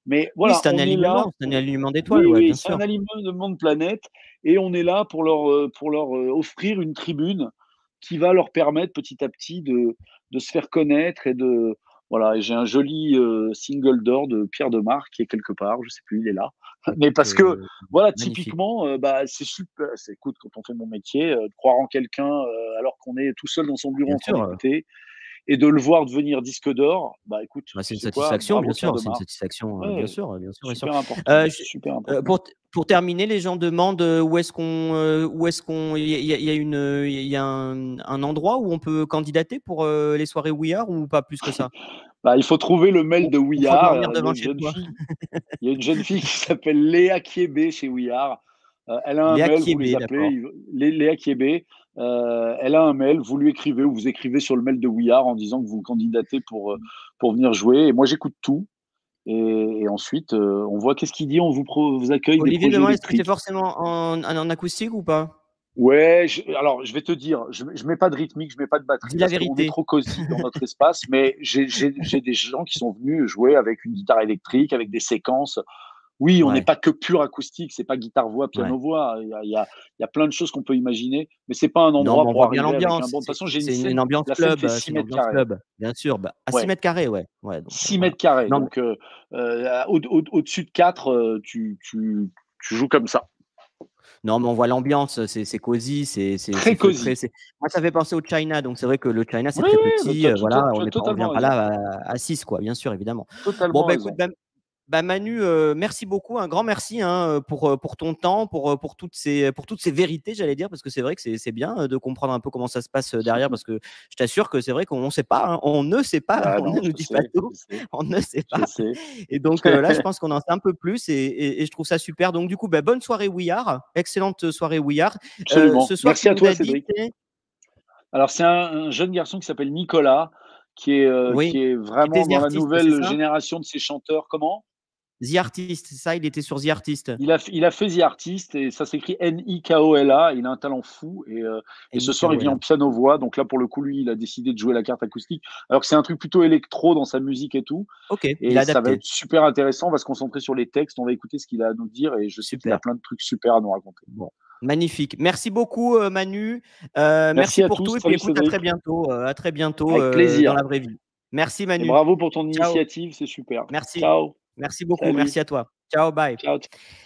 Mais Oui, voilà, c'est un on est là alignement, c'est un pour alignement d'étoiles, oui, ouais, oui, bien c'est un sûr. alignement de planètes et on est là pour leur, heu, pour leur, heu, offrir une tribune qui va leur permettre petit à petit de de se faire connaître et de voilà et j'ai un joli, heu, single d'or de Pierre Demar qui est quelque part, je sais plus, il est là. Bah, Mais écoute, parce que heu, voilà, magnifique. typiquement, heu, bah, c'est super c'est écoute, quand on fait mon métier, heu, de croire en quelqu'un, heu, alors qu'on est tout seul dans son bureau Bien en train sûr, heu, d'écouter et de le voir devenir disque d'or, bah, écoute, bah, c'est tu une sais quoi? satisfaction, bien Bravo Pierre sûr, c'est une Demar. satisfaction, heu, bien Ouais, sûr, heu, bien sûr, bien sûr. super important, Heu, je super heu, important. pour t pour terminer, les gens demandent, heu, où est-ce qu'on, heu, où est-ce qu'on il y a il y a il y a une, heu, il y a un un endroit où on peut candidater pour, heu, les soirées We Are ou pas plus que ça? Bah, il faut trouver le mail Ou de ou faut We Are, dormir heu, il y a devant une chez jeune toi? fille il y a une jeune fille qui s'appelle Léa Kiébé chez We Are, heu, elle a un Léa mail, vous les Kiébé, appelez, d'accord. ils Lé Léa Kiébé, heu, elle a un mail, vous lui écrivez ou vous écrivez sur le mail de We Are en disant que vous candidatez pour, heu, pour venir jouer et moi j'écoute tout et et ensuite, heu, on voit qu'est-ce qu'il dit? On vous pro vous accueille des Olivier projets demande: «Est-ce que c'est électriques. forcément en en en acoustique ou pas?» Ouais, je alors je vais te dire, je mets je mets pas de rythmique, je mets pas de batterie Dis la parce qu'on est vérité. trop cosy dans notre espace, mais j'ai j'ai j'ai des gens qui sont venus jouer avec une guitare électrique, avec des séquences. Oui, on n'est Ouais, pas que pur acoustique, c'est pas guitare-voix, ouais. piano-voix, il y a il y a il y a plein de choses qu'on peut imaginer, mais c'est pas un Non, mais endroit on pour voit bien arriver avec un l'ambiance. bon de toute C'est façon, c'est j'ai une c'est une une scène, ambiance la scène club, fait heu, six c'est une mètres ambiance carrés. club, bien sûr. Bah, à six Ouais, mètres carrés, ouais, ouais, donc heu, six voilà. mètres carrés, Non, mais donc heu heu, au au au-dessus de quatre, heu, tu tu tu joues comme ça. non, mais on voit l'ambiance, c'est c'est cosy, c'est c'est c'est Très feutré, cosy. c'est moi, ça fait penser au China, donc c'est vrai que le China, c'est Oui, très oui, mais tu petit, as heu, tout voilà, à tu on as est pas on totalement vient pas raison, là à à six quoi, bien sûr, évidemment. Bon, totalement bah, écoute, raison. bah bah, Manu, heu, merci beaucoup, un grand merci, hein, heu, pour, heu, pour ton temps, pour, heu, pour toutes ces pour toutes ces vérités, j'allais dire, parce que c'est vrai que c'est c'est bien, heu, de comprendre un peu comment ça se passe, heu, derrière, parce que je t'assure que c'est vrai qu'on sait pas, hein, on ne sait pas, Bah, on ne non, nous je dit pas sais, je tout, sais, on ne sait je pas sais. et donc heu, là, je pense qu'on en sait un peu plus et et et je trouve ça super. Donc du coup, bah, bonne soirée We Are, excellente soirée We Are. Heu, Absolument. ce soir, Merci tu à nous toi as dit, Cédric. c'est Alors c'est un un jeune garçon qui s'appelle Nicolas, qui est, heu, oui, qui est qui était vraiment The dans la Artist, c'est nouvelle ça? génération de ces chanteurs comment? The Artist, c'est ça, il était sur The Artist. Il a f il a fait The Artist et ça s'écrit N I K O L A. Il a un talent fou et heu et ce soir, il vient N I K O L A. en piano-voix. Donc là, pour le coup, lui, il a décidé de jouer la carte acoustique. Alors que c'est un truc plutôt électro dans sa musique et tout OK, il et a ça va être adapté. super intéressant. On va se concentrer sur les textes, on va écouter ce qu'il a à nous dire et je sais qu'il a Super. plein de trucs super à nous raconter. Bon, magnifique. Merci beaucoup, heu, Manu. Heu, Merci merci à pour tous. tout et puis Salut écoute, à très Cédric. bientôt, heu, à très bientôt, Avec heu, dans plaisir la vraie vie. Merci et Manu. bravo pour ton Ciao. initiative, c'est super. Merci. Ciao. Merci beaucoup. Salut. Merci à toi. Ciao, bye. Ciao.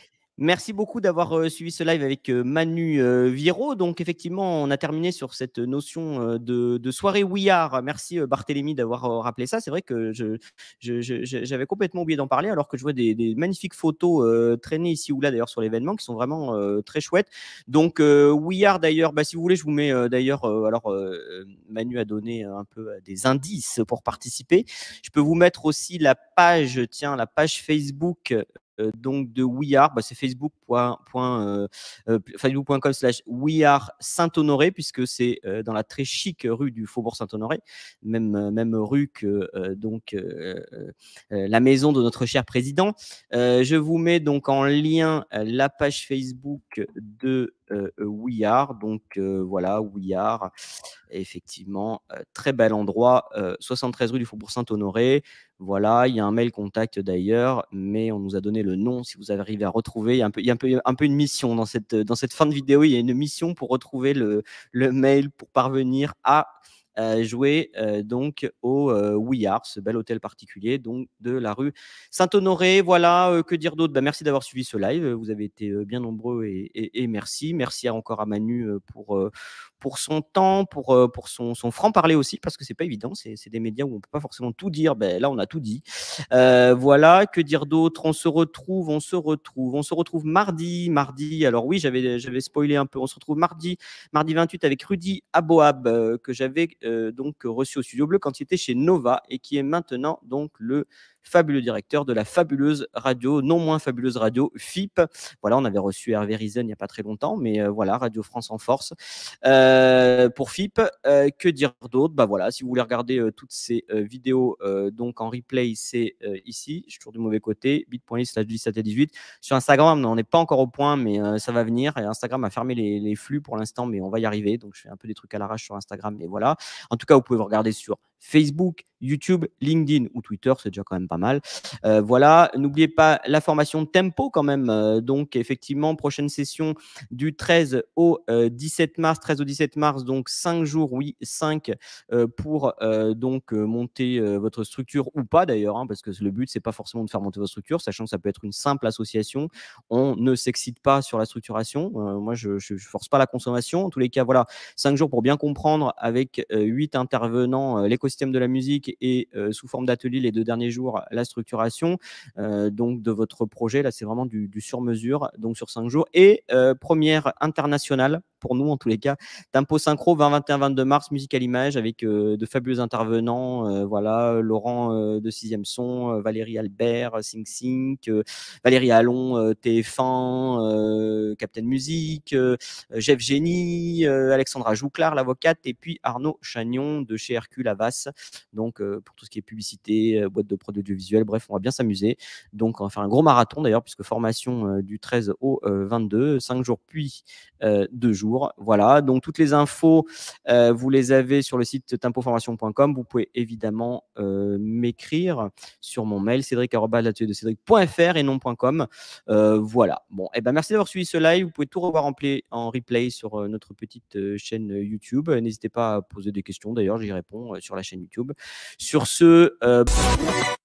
Merci beaucoup d'avoir, heu, suivi ce live avec, heu, Manu, heu, Viro. Donc effectivement, on a terminé sur cette notion, heu, de de soirée We Are. Merci, heu, Barthélémy d'avoir, heu, rappelé ça. C'est vrai que je je je je j'avais complètement oublié d'en parler alors que je vois des des magnifiques photos, heu, traîner ici ou là d'ailleurs sur l'événement qui sont vraiment, heu, très chouettes. Donc heu, We Are d'ailleurs, bah, si vous voulez, je vous mets, heu, d'ailleurs, heu, alors, heu, Manu a donné un peu, heu, des indices pour participer. Je peux vous mettre aussi la page, tiens, la page Facebook, euh, donc de We Are, bah, c'est facebook point com slash We Are Saint-Honoré, puisque c'est euh, dans la très chic rue du Faubourg Saint-Honoré, même, euh, même rue que euh, donc, euh, euh, la maison de notre cher président. Euh, je vous mets donc en lien euh, la page Facebook de euh, We Are. Donc euh, voilà, We Are, effectivement, euh, très bel endroit, euh, soixante-treize rue du Faubourg Saint-Honoré. Voilà, il y a un mail contact d'ailleurs, mais on nous a donné le nom. Si vous arrivez à retrouver, il y a un peu, il y a un peu, un peu une mission dans cette, dans cette fin de vidéo. Il y a une mission pour retrouver le, le mail pour parvenir à euh, jouer euh, donc au euh, We Are, ce bel hôtel particulier donc de la rue Saint-Honoré. Voilà, euh, que dire d'autre? Bah, merci d'avoir suivi ce live. Vous avez été euh, bien nombreux et, et, et merci. Merci encore à Manu euh, pour, euh, pour son temps, pour, euh, pour son, son franc-parler aussi, parce que c'est pas évident. C'est des médias où on peut pas forcément tout dire. Ben, là, on a tout dit. Euh, voilà, que dire d'autre? On se retrouve, on se retrouve, on se retrouve mardi. Mardi, alors oui, j'avais spoilé un peu. On se retrouve mardi, mardi vingt-huit avec Rudy Aboab, euh, que j'avais euh, donc reçu au Studio Bleu quand il était chez Nova et qui est maintenant donc le fabuleux directeur de la fabuleuse radio, non moins fabuleuse radio, F I P. Voilà, on avait reçu Hervé Rizen il n'y a pas très longtemps, mais euh, voilà, Radio France en force. Euh, pour F I P, euh, que dire d'autre? Bah voilà, si vous voulez regarder euh, toutes ces euh, vidéos euh, donc en replay, c'est euh, ici. Je suis toujours du mauvais côté, bit.ly slash dix-sept dix-huit. Sur Instagram, on n'est pas encore au point, mais euh, ça va venir. Et Instagram a fermé les, les flux pour l'instant, mais on va y arriver. Donc je fais un peu des trucs à l'arrache sur Instagram, mais voilà. En tout cas, vous pouvez vous regarder sur Facebook YouTube, LinkedIn ou Twitter, c'est déjà quand même pas mal. Euh, voilà, n'oubliez pas la formation Tempo quand même. Euh, donc effectivement, prochaine session du treize au euh, dix-sept mars, treize au dix-sept mars, donc cinq jours, oui, cinq euh, pour euh, donc euh, monter euh, votre structure ou pas d'ailleurs, hein, parce que le but c'est pas forcément de faire monter votre structure, sachant que ça peut être une simple association. On ne s'excite pas sur la structuration. Euh, moi, je, je, je force pas la consommation. En tous les cas, voilà, cinq jours pour bien comprendre avec euh, huit intervenants euh, l'écosystème de la musique et euh, sous forme d'atelier les deux derniers jours la structuration euh, donc de votre projet. Là, c'est vraiment du, du sur-mesure, donc sur cinq jours. Et euh, première internationale pour nous en tous les cas, Tempo Synchro vingt, vingt et un, vingt-deux mars, musique à l'image avec euh, de fabuleux intervenants. Euh, voilà, Laurent euh, de sixième Son, euh, Valérie Albert, Sing Sing, euh, Valérie Allon, euh, T F un, euh, Captain Music, euh, Jeff Génie, euh, Alexandra Jouclar, l'avocate, et puis Arnaud Chagnon de chez Hercule Havas. Donc, euh, pour tout ce qui est publicité, euh, boîte de prod audiovisuelle, bref, on va bien s'amuser. Donc, on va faire un gros marathon d'ailleurs, puisque formation euh, du treize au euh, vingt-deux, cinq jours puis euh, deux jours. Voilà, donc toutes les infos, euh, vous les avez sur le site tempoformation point com. Vous pouvez évidemment euh, m'écrire sur mon mail cédric arobase l'atelier de cédric point f r et non point com. Euh, voilà. Bon, et eh ben merci d'avoir suivi ce live. Vous pouvez tout revoir en, play, en replay sur euh, notre petite euh, chaîne YouTube. N'hésitez pas à poser des questions. D'ailleurs, j'y réponds euh, sur la chaîne YouTube. Sur ce, euh